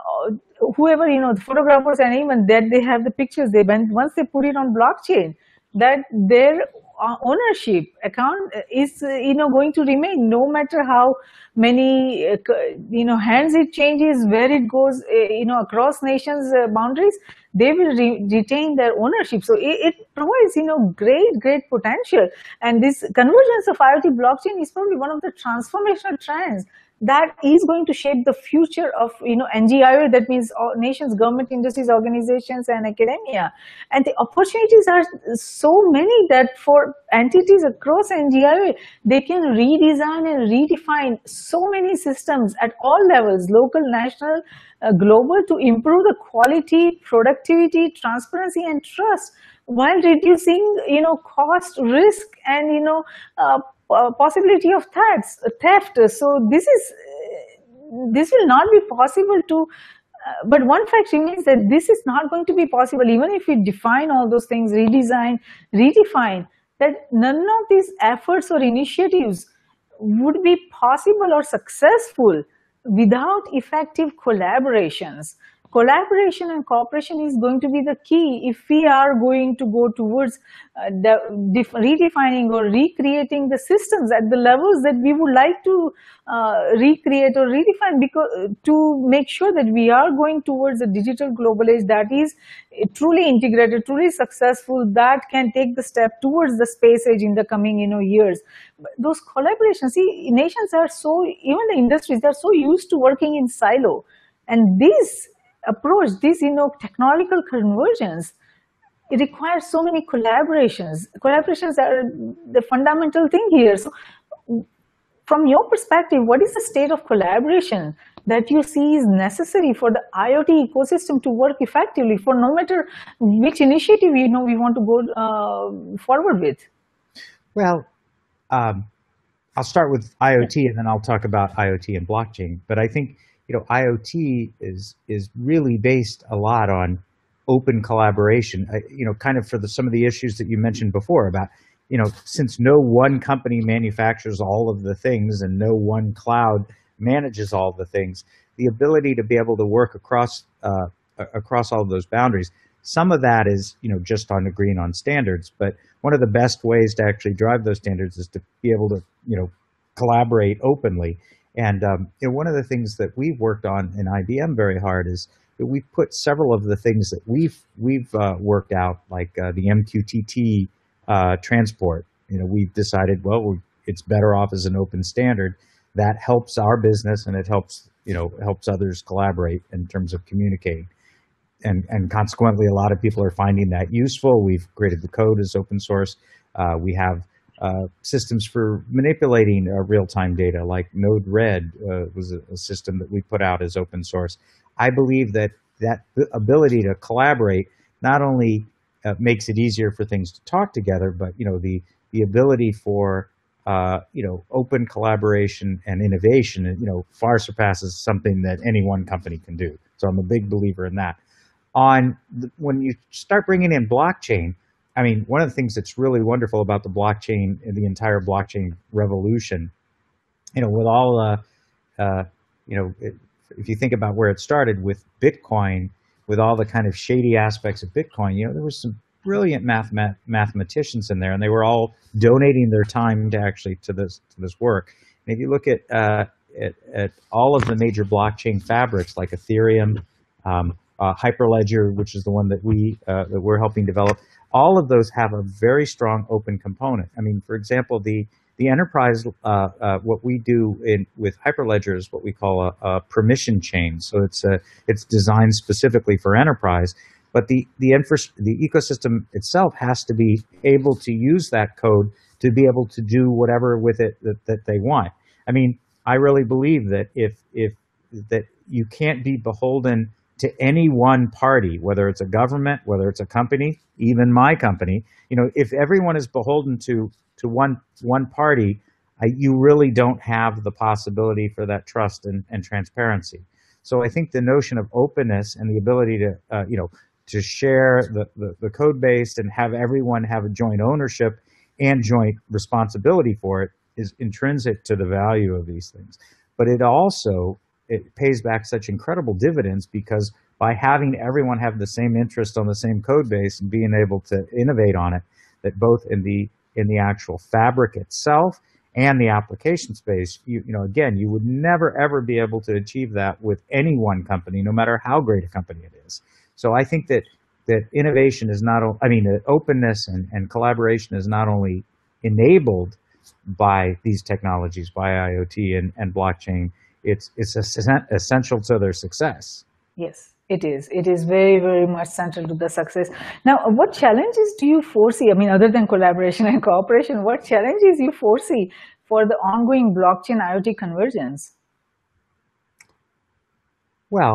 uh, whoever, you know, the photographers and even that they have the pictures, they once they put it on blockchain, that their uh, ownership account is uh, you know going to remain, no matter how many uh, you know hands it changes, where it goes, uh, you know across nations uh, boundaries, they will re retain their ownership. So it, it provides you know great great potential, and this convergence of IoT blockchain is probably one of the transformational trends that is going to shape the future of you know N G I O, that means all nations, government, industries, organizations, and academia. And the opportunities are so many that for entities across N G I O, they can redesign and redefine so many systems at all levels, local, national, uh, global, to improve the quality, productivity, transparency, and trust, while reducing you know cost, risk, and you know uh, uh, possibility of thefts, theft. So this is uh, this will not be possible to. Uh, but one fact remains that this is not going to be possible, even if we define all those things, redesign, redefine. That none of these efforts or initiatives would be possible or successful without effective collaborations collaboration and cooperation is going to be the key if we are going to go towards uh, the, def- redefining or recreating the systems at the levels that we would like to uh, recreate or redefine, because to make sure that we are going towards a digital global age that is truly integrated, truly successful, that can take the step towards the space age in the coming, you know, years. But those collaborations, see, nations are so, even the industries, they're so used to working in silo, and this approach, this, you know, technological convergence, it requires so many collaborations. Collaborations are the fundamental thing here. So from your perspective, what is the state of collaboration that you see is necessary for the IoT ecosystem to work effectively, for no matter which initiative, you know, we want to go uh, forward with? Well, um, I'll start with IoT and then I'll talk about IoT and blockchain. But I think, you know, IoT is is really based a lot on open collaboration. I, you know, kind of for the, some of the issues that you mentioned before about, you know, since no one company manufactures all of the things and no one cloud manages all the things, the ability to be able to work across uh, across all of those boundaries. Some of that is, you know, just on agreeing on standards, but one of the best ways to actually drive those standards is to be able to, you know, collaborate openly. And um, you know, one of the things that we've worked on in I B M very hard is that we've put several of the things that we've we've uh, worked out, like uh, the M Q T T uh, transport. You know, we've decided, well, we're, it's better off as an open standard. That helps our business, and it helps, you know, helps others collaborate in terms of communicating. And, and consequently, a lot of people are finding that useful. We've created the code as open source. Uh, we have uh, systems for manipulating uh, real-time data, like Node-RED uh, was a, a system that we put out as open source. I believe that that ability to collaborate not only uh, makes it easier for things to talk together, but, you know, the the ability for uh, you know, open collaboration and innovation, you know, far surpasses something that any one company can do. So I'm a big believer in that. On the, when you start bringing in blockchain, I mean, one of the things that's really wonderful about the blockchain, the entire blockchain revolution, you know, with all, uh, uh, you know, it, if you think about where it started with Bitcoin, with all the kind of shady aspects of Bitcoin, you know, there was some brilliant math, mathematicians in there, and they were all donating their time to actually to this to this work. And if you look at uh, at, at all of the major blockchain fabrics like Ethereum, um, Uh, Hyperledger, which is the one that we uh, that we're helping develop, all of those have a very strong open component. I mean, for example, the the enterprise, uh, uh, what we do in with Hyperledger is what we call a, a permission chain. So it's a, it's designed specifically for enterprise, but the the infra- the ecosystem itself has to be able to use that code to be able to do whatever with it that, that they want. I mean, I really believe that if if that you can't be beholden to any one party, whether it's a government, whether it's a company, even my company. You know, if everyone is beholden to to one one party, uh, you really don't have the possibility for that trust and, and transparency. So I think the notion of openness and the ability to uh, you know, to share the, the the code base and have everyone have a joint ownership and joint responsibility for it is intrinsic to the value of these things. But it also it pays back such incredible dividends, because by having everyone have the same interest on the same code base and being able to innovate on it, that both in the in the actual fabric itself and the application space, you, you know, again, you would never ever be able to achieve that with any one company, no matter how great a company it is. So I think that that innovation is not, I mean, that openness and, and collaboration is not only enabled by these technologies, by IoT and, and blockchain, It's it's essential to their success. Yes, it is. It is very, very much central to the success. Now, what challenges do you foresee? I mean, other than collaboration and cooperation, what challenges you foresee for the ongoing blockchain IoT convergence? Well,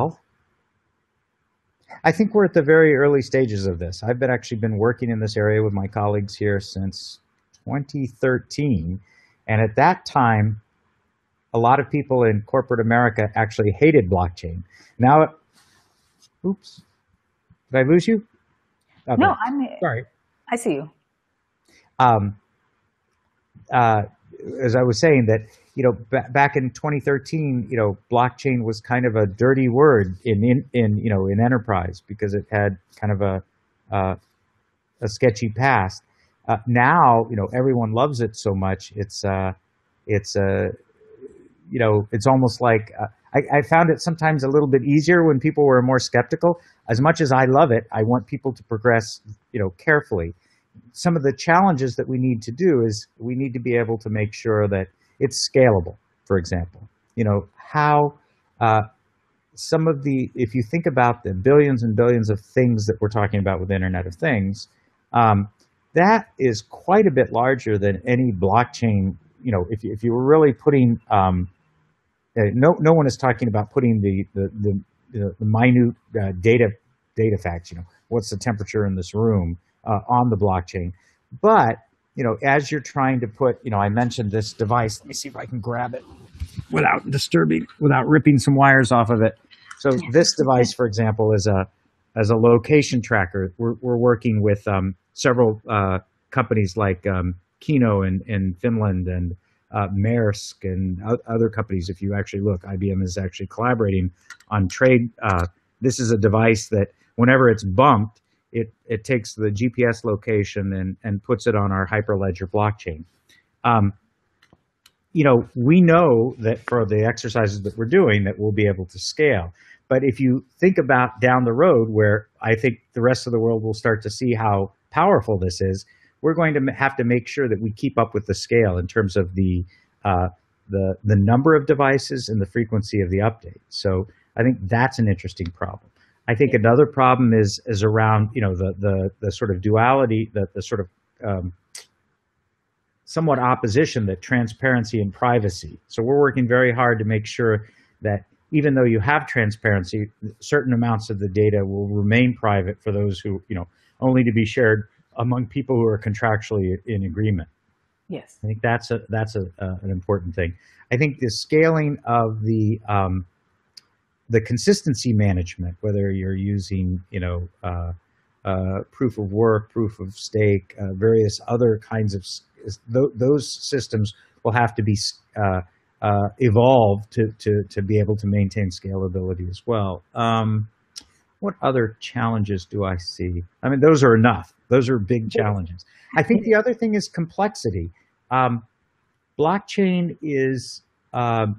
I think we're at the very early stages of this. I've been actually been working in this area with my colleagues here since twenty thirteen, and at that time, a lot of people in corporate America actually hated blockchain. Now, oops, did I lose you? Okay. No, I'm. Sorry. I see you. Um, uh, as I was saying, that you know, ba- back in twenty thirteen, you know, blockchain was kind of a dirty word in, in, in you know, in enterprise because it had kind of a, uh, a sketchy past. Uh, now, you know, everyone loves it so much. It's, uh, it's, uh, you know, it's almost like uh, I, I found it sometimes a little bit easier when people were more skeptical. As much as I love it, I want people to progress, you know, carefully. Some of the challenges that we need to do is we need to be able to make sure that it's scalable. For example, you know, how uh, some of the, if you think about the billions and billions of things that we're talking about with Internet of Things, um, that is quite a bit larger than any blockchain. You know, if, if you were really putting, um, uh, no, no one is talking about putting the, the, the, the, the minute uh, data, data facts, you know, what's the temperature in this room uh, on the blockchain. But, you know, as you're trying to put, you know, I mentioned this device. Let me see if I can grab it without disturbing, without ripping some wires off of it. So this device, for example, is a as a location tracker. We're we're working with um, several uh, companies like um, Kino in, in Finland and uh, Maersk and other companies. If you actually look, I B M is actually collaborating on trade. Uh, this is a device that whenever it's bumped, it it takes the G P S location and and puts it on our Hyperledger blockchain. Um, you know, we know that for the exercises that we're doing that we'll be able to scale. But if you think about down the road where I think the rest of the world will start to see how powerful this is, we're going to have to make sure that we keep up with the scale in terms of the uh, the the number of devices and the frequency of the update. So I think that's an interesting problem. I think another problem is is around, you know, the the the sort of duality, the the sort of um, somewhat opposition, that transparency and privacy. So we're working very hard to make sure that even though you have transparency, certain amounts of the data will remain private for those who, you know, only to be shared among people who are contractually in agreement. Yes. I think that's a that's a, uh, an important thing. I think the scaling of the um, the consistency management, whether you're using, you know, uh, uh, proof of work, proof of stake, uh, various other kinds of th those systems will have to be uh, uh, evolved to, to to be able to maintain scalability as well. Um, what other challenges do I see? I mean, those are enough. Those are big challenges. I think the other thing is complexity. Um, blockchain is uh,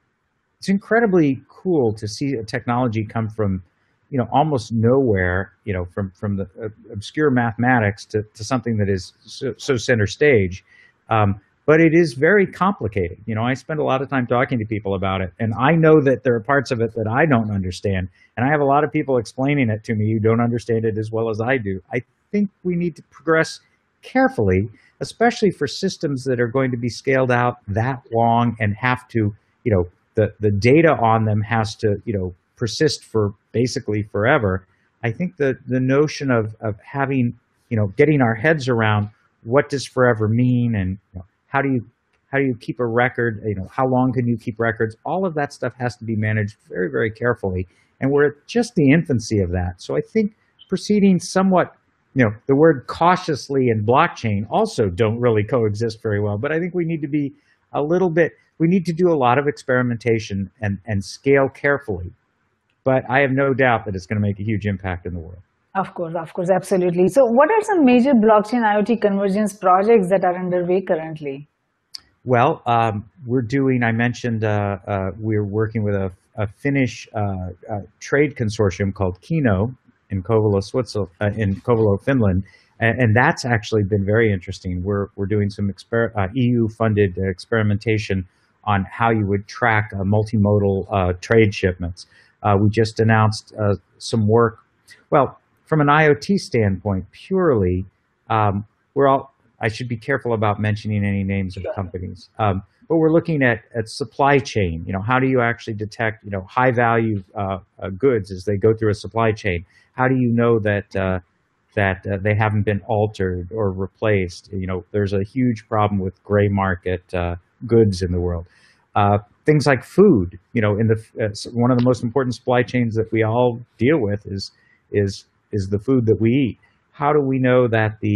it's incredibly cool to see a technology come from, you know, almost nowhere, you know, from from the uh, obscure mathematics to, to something that is so, so center stage. Um, but it is very complicated. You know, I spend a lot of time talking to people about it, and I know that there are parts of it that I don't understand, and I have a lot of people explaining it to me who don't understand it as well as I do. I think we need to progress carefully, especially for systems that are going to be scaled out that long and have to, you know, the, the data on them has to, you know, persist for basically forever. I think the, the notion of, of having, you know, getting our heads around what does forever mean, and you know, how do you how do you keep a record, you know, how long can you keep records? All of that stuff has to be managed very, very carefully. And we're at just the infancy of that. So I think proceeding somewhat, you know, the word cautiously and blockchain also don't really coexist very well. But I think we need to be a little bit, we need to do a lot of experimentation and, and scale carefully. But I have no doubt that it's going to make a huge impact in the world. Of course, of course, absolutely. So what are some major blockchain IoT convergence projects that are underway currently? Well, um, we're doing, I mentioned, uh, uh, we're working with a, a Finnish uh, uh, trade consortium called Kino in Kouvola, Switzerland, uh, in Kouvola, Finland. And, and that's actually been very interesting. We're, we're doing some exper uh, E U-funded experimentation on how you would track uh, multimodal uh, trade shipments. Uh, we just announced uh, some work. Well, from an IoT standpoint, purely, um, we're all, I should be careful about mentioning any names of companies, um, but we're looking at, at supply chain. You know, how do you actually detect, you know, high value uh, uh, goods as they go through a supply chain? How do you know that uh, that uh, they haven't been altered or replaced? You know, there's a huge problem with gray market uh, goods in the world. Uh, things like food, you know, in the uh, one of the most important supply chains that we all deal with is is is the food that we eat. How do we know that the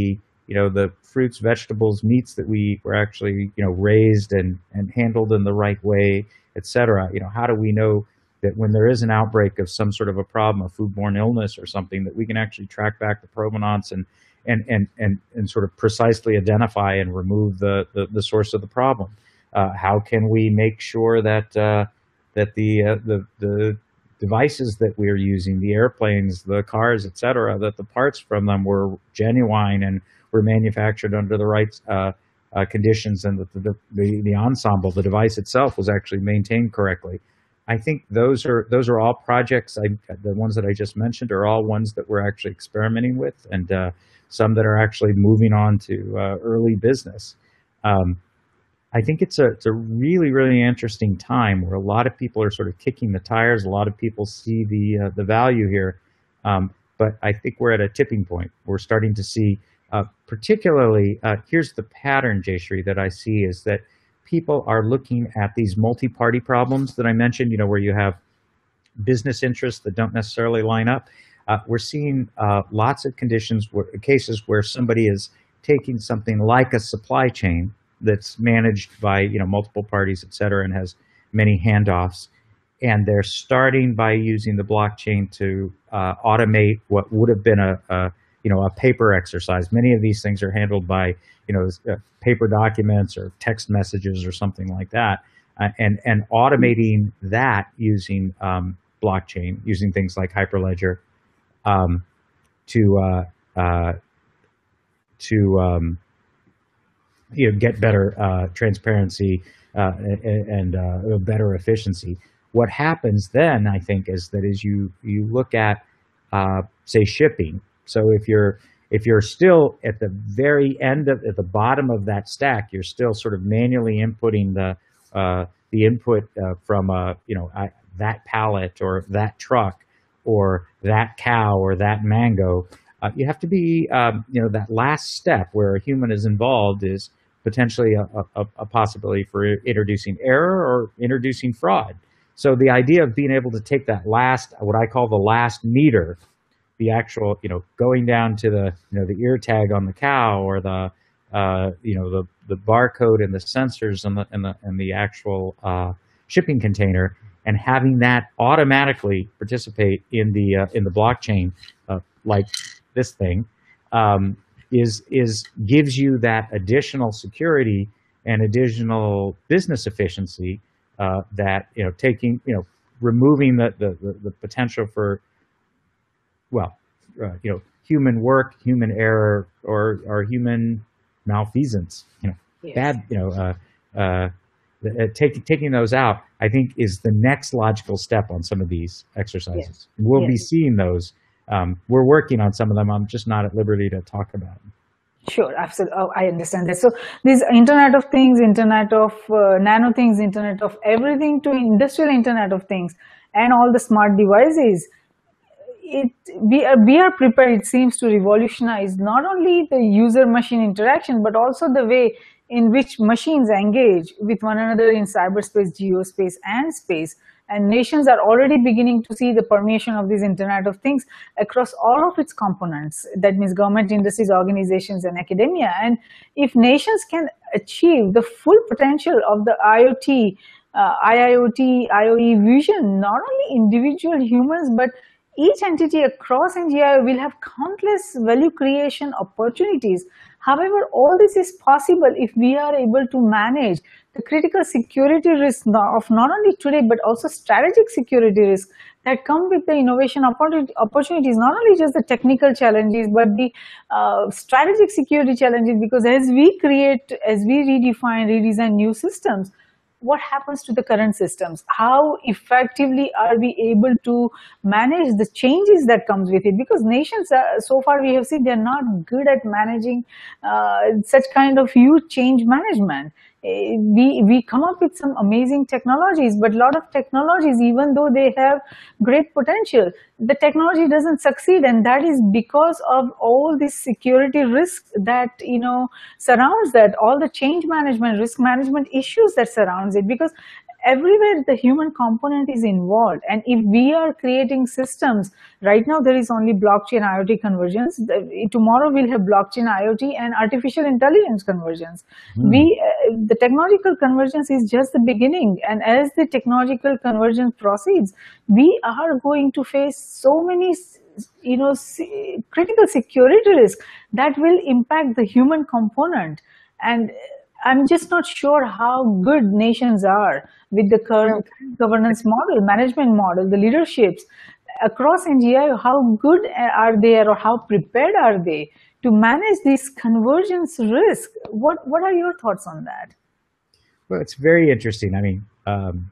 you know, the fruits, vegetables, meats that we eat were actually, you know, raised and, and handled in the right way, et cetera. You know, how do we know that when there is an outbreak of some sort of a problem, a foodborne illness or something, that we can actually track back the provenance and and and and, and sort of precisely identify and remove the the, the source of the problem? Uh, how can we make sure that uh, that the uh, the the devices that we're using, the airplanes, the cars, et cetera, that the parts from them were genuine and were manufactured under the right uh, uh, conditions, and that the, the the ensemble, the device itself, was actually maintained correctly? I think those are those are all projects. I, the ones that I just mentioned are all ones that we're actually experimenting with, and uh, some that are actually moving on to uh, early business. Um, I think it's a it's a really really interesting time where a lot of people are sort of kicking the tires. A lot of people see the uh, the value here, um, but I think we're at a tipping point. We're starting to see, uh, particularly, uh, here's the pattern, Jayshree, that I see is that people are looking at these multi-party problems that I mentioned. You know, where you have business interests that don't necessarily line up. Uh, we're seeing uh, lots of conditions, where, cases where somebody is taking something like a supply chain that's managed by, you know, multiple parties, et cetera, and has many handoffs. And they're starting by using the blockchain to uh, automate what would have been a, a, you know, a paper exercise. Many of these things are handled by, you know, uh, paper documents or text messages or something like that. Uh, and, and automating that using um, blockchain, using things like Hyperledger um, to, uh, uh, to, um, you know, get better uh, transparency uh, and, and uh, better efficiency. What happens then, I think, is that as you you look at, uh, say, shipping. So if you're if you're still at the very end of at the bottom of that stack, you're still sort of manually inputting the uh, the input uh, from a you know I, that pallet or that truck or that cow or that mango. Uh, you have to be um, you know that last step where a human is involved is potentially a, a, a possibility for introducing error or introducing fraud. So the idea of being able to take that last, what I call the last meter, the actual, you know, going down to the, you know, the ear tag on the cow or the, uh, you know, the, the barcode and the sensors and the, and the, and the actual uh, shipping container, and having that automatically participate in the, uh, in the blockchain, uh, like this thing, um, is is gives you that additional security and additional business efficiency uh, that, you know, taking, you know, removing the the, the, the potential for, well, uh, you know, human work, human error, or or human malfeasance, you know, Yes. bad, you know, uh, uh, uh, taking taking those out, I think, is the next logical step on some of these exercises. Yes. We'll be Yes. seeing those. Um, we're working on some of them. I'm just not at liberty to talk about them. Sure, absolutely. Oh, I understand that. So this Internet of Things, Internet of uh, Nano Things, Internet of Everything to Industrial Internet of Things, and all the smart devices, it we are, we are prepared, it seems, to revolutionize not only the user-machine interaction, but also the way in which machines engage with one another in cyberspace, geospace, and space. And nations are already beginning to see the permeation of this Internet of Things across all of its components. That means government, industries, organizations, and academia. And if nations can achieve the full potential of the IoT, uh, I I O T, I O E vision, not only individual humans, but each entity across N G I will have countless value creation opportunities. However, all this is possible if we are able to manage the critical security risks of not only today, but also strategic security risks that come with the innovation opportunities, not only just the technical challenges, but the uh, strategic security challenges. Because as we create, as we redefine, redesign new systems, what happens to the current systems? How effectively are we able to manage the changes that comes with it? Because nations, uh, so far we have seen, they're not good at managing uh, such kind of huge change management. Eh, We, we come up with some amazing technologies, but a lot of technologies, even though they have great potential, the technology doesn't succeed, and that is because of all these security risks that, you know, surrounds that, all the change management, risk management issues that surrounds it. Because everywhere the human component is involved. And if we are creating systems, right now there is only blockchain IoT convergence. The- tomorrow we'll have blockchain IoT and artificial intelligence convergence. We, Hmm. uh, the technological convergence is just the beginning. And as the technological convergence proceeds, we are going to face so many you know critical security risks that will impact the human component. And I'm just not sure how good nations are with the current Well, governance model, management model, the leaderships across N G I. How good are they, or how prepared are they to manage this convergence risk? What What are your thoughts on that? well, it's very interesting. I mean, um,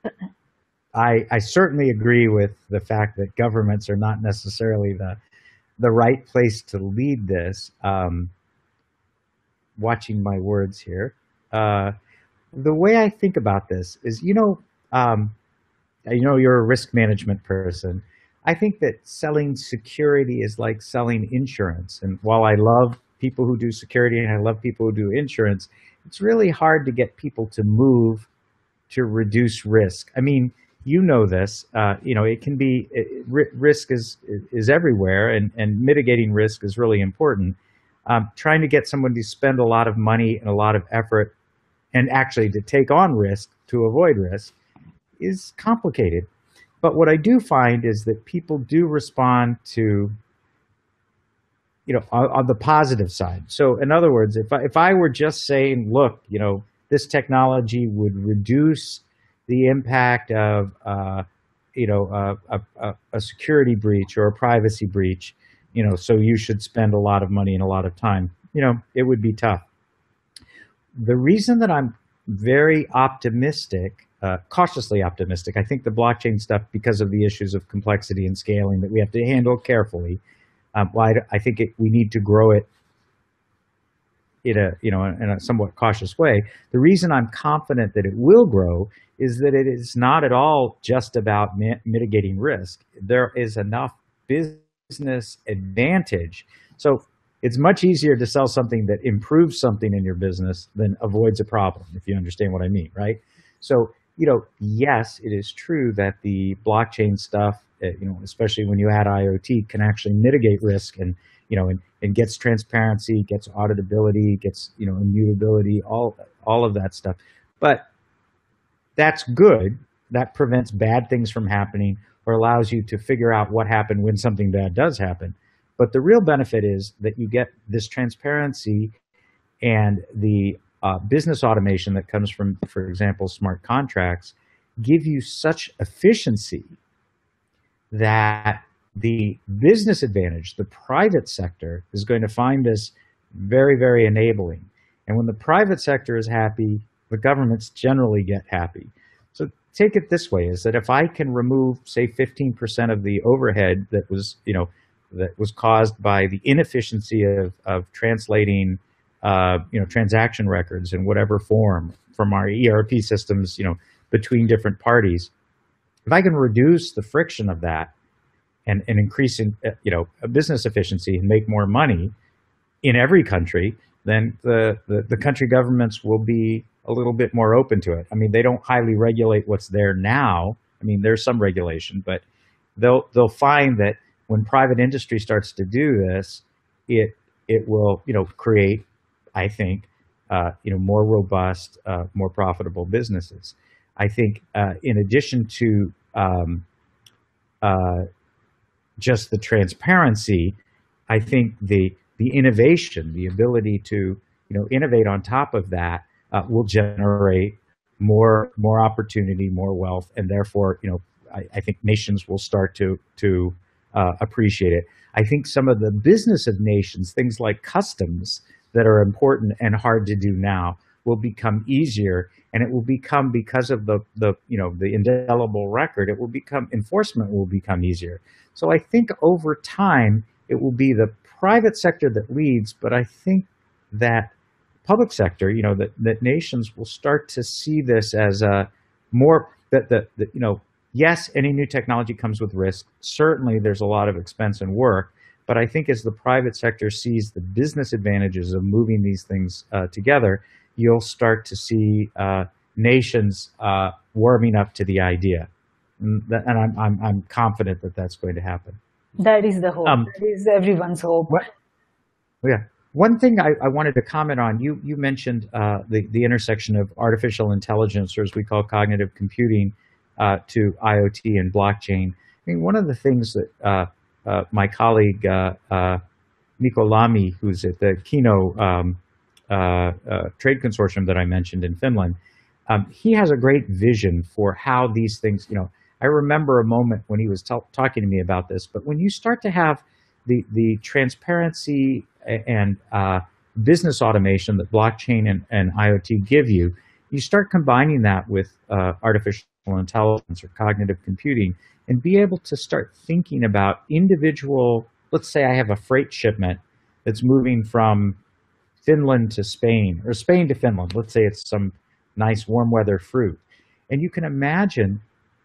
I, I certainly agree with the fact that governments are not necessarily the the right place to lead this. Um, watching my words here. Uh, the way I think about this is, you know, um, you know, you're a risk management person. I think that selling security is like selling insurance. And while I love people who do security and I love people who do insurance, it's really hard to get people to move to reduce risk. I mean, you know this. Uh, you know, it can be it, risk is is everywhere, and and mitigating risk is really important. Um, trying to get someone to spend a lot of money and a lot of effort, and actually to take on risk to avoid risk, is complicated. But what I do find is that people do respond to, you know, on, on the positive side. So in other words, if I, if I were just saying, look, you know, this technology would reduce the impact of, uh, you know, a, a, a security breach or a privacy breach, you know, so you should spend a lot of money and a lot of time, you know, it would be tough. The reason that I'm very optimistic, uh, cautiously optimistic, I think the blockchain stuff, because of the issues of complexity and scaling that we have to handle carefully, um, well, I, I think it, we need to grow it in a, you know, in a somewhat cautious way. The reason I'm confident that it will grow is that it is not at all just about mi- mitigating risk. There is enough business advantage. So it's much easier to sell something that improves something in your business than avoids a problem, if you understand what I mean, right? So, you know, yes, it is true that the blockchain stuff, uh, you know, especially when you add IoT, can actually mitigate risk, and, you know, and, and gets transparency, gets auditability, gets, you know, immutability, all, all of that stuff. But that's good. That prevents bad things from happening, or allows you to figure out what happened when something bad does happen. But the real benefit is that you get this transparency, and the uh, business automation that comes from, for example, smart contracts, give you such efficiency that the business advantage, the private sector, is going to find this very, very enabling. And when the private sector is happy, the governments generally get happy. So take it this way, is that if I can remove, say, fifteen percent of the overhead that was, you know, that was caused by the inefficiency of, of translating, uh, you know, transaction records in whatever form from our E R P systems, you know, between different parties, if I can reduce the friction of that, and, and increase, in, uh, you know, business efficiency and make more money in every country, then the, the, the country governments will be a little bit more open to it. I mean, they don't highly regulate what's there now. I mean, there's some regulation, but they'll they'll find that when private industry starts to do this, it it will, you know, create, I think, uh, you know, more robust, uh, more profitable businesses. I think, uh, in addition to um, uh, just the transparency, I think the the innovation, the ability to, you know, innovate on top of that, uh, will generate more more opportunity, more wealth, and therefore, you know, I, I think nations will start to to uh, appreciate it. I think some of the business of nations, things like customs that are important and hard to do now, will become easier, and it will become, because of the the you know the indelible record, it will become, enforcement will become easier. So I think over time it will be the private sector that leads, but I think that public sector, you know, that, that nations will start to see this as a more, that the, the, you know, yes, any new technology comes with risk. Certainly there's a lot of expense and work, but I think as the private sector sees the business advantages of moving these things uh, together, you'll start to see, uh, nations uh, warming up to the idea. And, that, and I'm, I'm, I'm confident that that's going to happen. That is the hope. Um, That is everyone's hope. what, yeah. One thing I, I wanted to comment on, you, you mentioned uh, the, the intersection of artificial intelligence, or as we call cognitive computing, uh, to IoT and blockchain. I mean, one of the things that uh, uh, my colleague, uh, uh, Mikko Lamy, who's at the Kino um, uh, uh, trade consortium that I mentioned in Finland, um, he has a great vision for how these things, you know, I remember a moment when he was t- talking to me about this, but when you start to have the, the transparency and uh, business automation that blockchain and, and IoT give you, you start combining that with uh, artificial intelligence or cognitive computing and be able to start thinking about individual, let's say I have a freight shipment that's moving from Finland to Spain, or Spain to Finland. Let's say it's some nice warm weather fruit. And you can imagine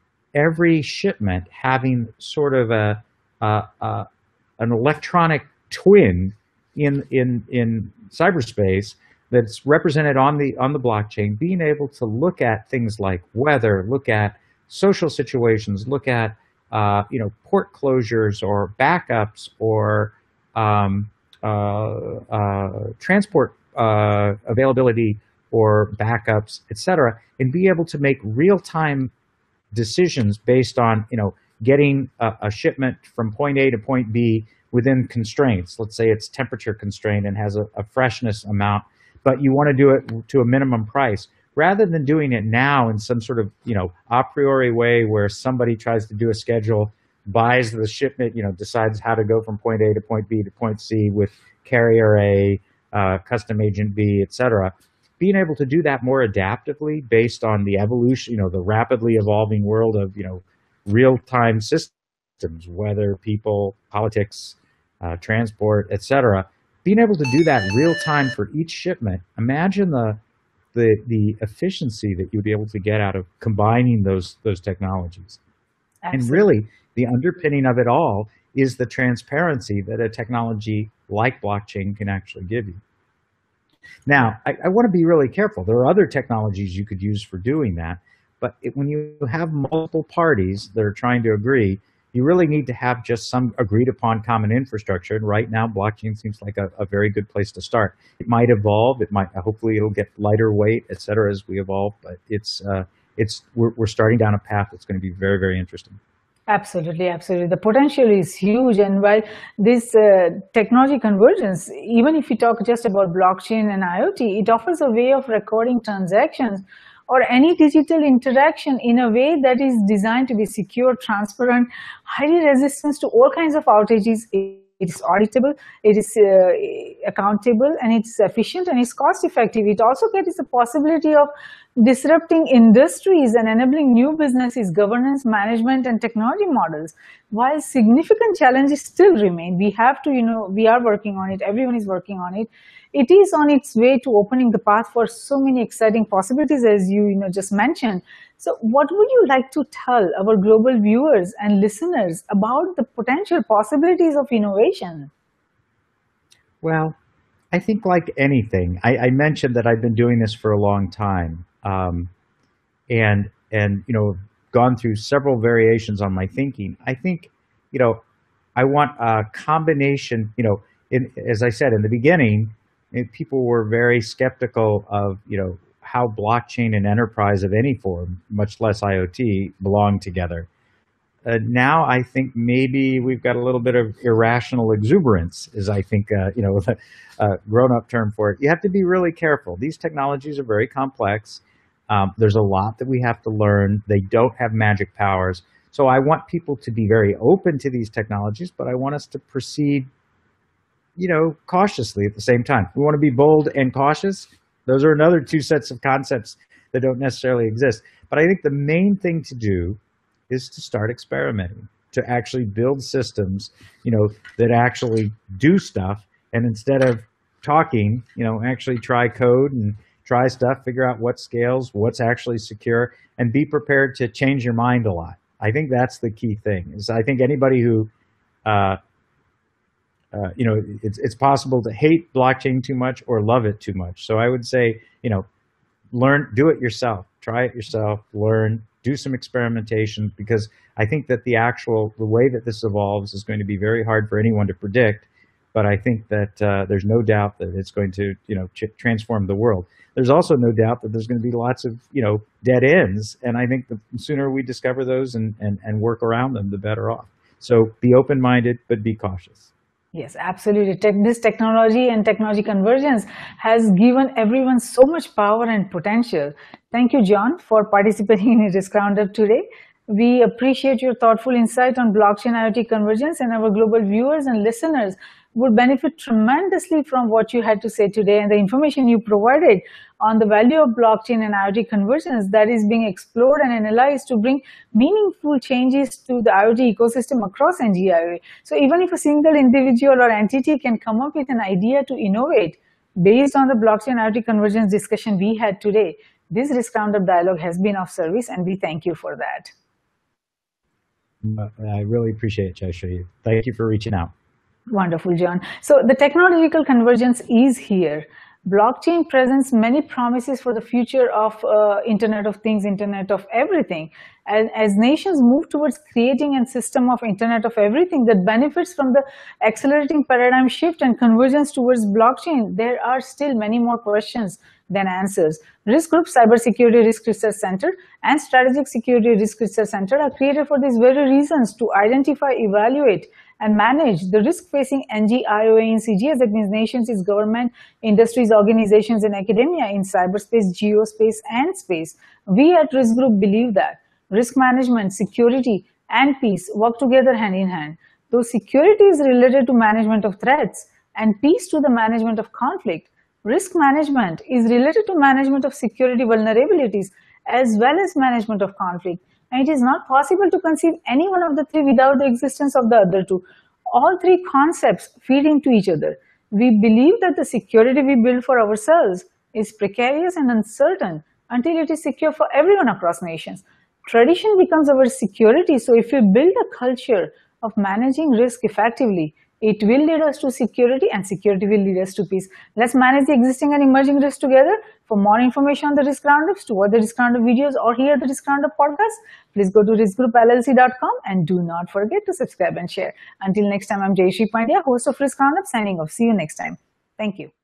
every shipment having sort of a, a, a an electronic twin in in in cyberspace that's represented on the on the blockchain, being able to look at things like weather, look at social situations, look at uh, you know port closures or backups or um, uh, uh, transport uh, availability or backups, et cetera, and be able to make real-time decisions based on you know getting a, a shipment from point A to point B within constraints. Let's say it's temperature constrained and has a, a freshness amount, but you want to do it to a minimum price, rather than doing it now in some sort of you know a priori way where somebody tries to do a schedule, buys the shipment, you know decides how to go from point A to point B to point C with carrier A, uh, custom agent B, et cetera. Being able to do that more adaptively based on the evolution, you know, the rapidly evolving world of, you know, real-time systems, weather, people, politics, uh, transport, et cetera. Being able to do that real time for each shipment, imagine the the the efficiency that you'd be able to get out of combining those those technologies. And Absolutely. really, the underpinning of it all is the transparency that a technology like blockchain can actually give you. Now, I, I want to be really careful. There are other technologies you could use for doing that, but it, when you have multiple parties that are trying to agree, you really need to have just some agreed upon common infrastructure. And right now, blockchain seems like a, a very good place to start. It might evolve. It might, hopefully it'll get lighter weight, et cetera, as we evolve, but it's, uh, it's, we're, we're starting down a path that's going to be very, very interesting. Absolutely, absolutely. The potential is huge. And while this uh, technology convergence, even if you talk just about blockchain and IoT, it offers a way of recording transactions or any digital interaction in a way that is designed to be secure, transparent, highly resistant to all kinds of outages. It is auditable, it is uh, accountable, and it's efficient and it's cost effective. It also carries the possibility of disrupting industries and enabling new businesses, governance, management, and technology models. While significant challenges still remain, we have to, you know, we are working on it, everyone is working on it. It is on its way to opening the path for so many exciting possibilities, as you, you know, just mentioned. So what would you like to tell our global viewers and listeners about the potential possibilities of innovation? Well, I think like anything, I, I mentioned that I've been doing this for a long time, um, and and you know gone through several variations on my thinking. I think you know I want a combination. You know, in, as I said in the beginning, eh, people were very skeptical of you know how blockchain and enterprise of any form, much less IoT, belong together. Uh, now I think maybe we've got a little bit of irrational exuberance, is I think uh, you know the uh, grown-up term for it. You have to be really careful. These technologies are very complex. Um, there's a lot that we have to learn. They don't have magic powers. So I want people to be very open to these technologies, but I want us to proceed, you know, cautiously at the same time. We want to be bold and cautious. Those are another two sets of concepts that don't necessarily exist. But I think the main thing to do is to start experimenting, to actually build systems, you know, that actually do stuff. And instead of talking, you know, actually try code and try stuff, figure out what scales, what's actually secure, and be prepared to change your mind a lot. I think that's the key thing. Is I think anybody who, uh, uh, you know, it's it's possible to hate blockchain too much or love it too much. So I would say, you know, learn, do it yourself, try it yourself, learn, do some experimentation, because I think that the actual, the way that this evolves is going to be very hard for anyone to predict. But I think that uh, there's no doubt that it's going to, you know, ch- transform the world. There's also no doubt that there's going to be lots of, you know, dead ends. And I think the sooner we discover those and, and, and work around them, the better off. So be open-minded, but be cautious. Yes, absolutely. Tech, this technology and technology convergence has given everyone so much power and potential. Thank you, John, for participating in Risk Roundup today. We appreciate your thoughtful insight on blockchain IoT convergence, and our global viewers and listeners would benefit tremendously from what you had to say today and the information you provided on the value of blockchain and IoT convergence that is being explored and analyzed to bring meaningful changes to the IoT ecosystem across N G I O. So even if a single individual or entity can come up with an idea to innovate based on the blockchain IoT convergence discussion we had today, this Risk Roundup dialogue has been of service, and we thank you for that. I really appreciate it, Jayshree. Thank you for reaching out. Wonderful, John. So the technological convergence is here. Blockchain presents many promises for the future of uh, Internet of Things, Internet of Everything. As, as nations move towards creating a system of Internet of Everything that benefits from the accelerating paradigm shift and convergence towards blockchain, there are still many more questions than answers. Risk Group Cybersecurity Risk Research Center and Strategic Security Risk Research Center are created for these very reasons, to identify, evaluate, and manage the risk facing N G I O A in C G S, that means nations, its government, industries, organizations, and academia in cyberspace, geospace, and space. We at Risk Group believe that risk management, security, and peace work together hand in hand. Though security is related to management of threats and peace to the management of conflict, risk management is related to management of security vulnerabilities as well as management of conflict. And it is not possible to conceive any one of the three without the existence of the other two. All three concepts feed into each other. We believe that the security we build for ourselves is precarious and uncertain until it is secure for everyone across nations. Tradition becomes our security, so if we build a culture of managing risk effectively, it will lead us to security, and security will lead us to peace. Let's manage the existing and emerging risks together. For more information on the Risk Roundups, to watch the Risk Roundup videos, or hear the Risk Roundup podcast, please go to risk group L L C dot com, and do not forget to subscribe and share. Until next time, I'm Jayshree Pandya, host of Risk Roundup, signing off. See you next time. Thank you.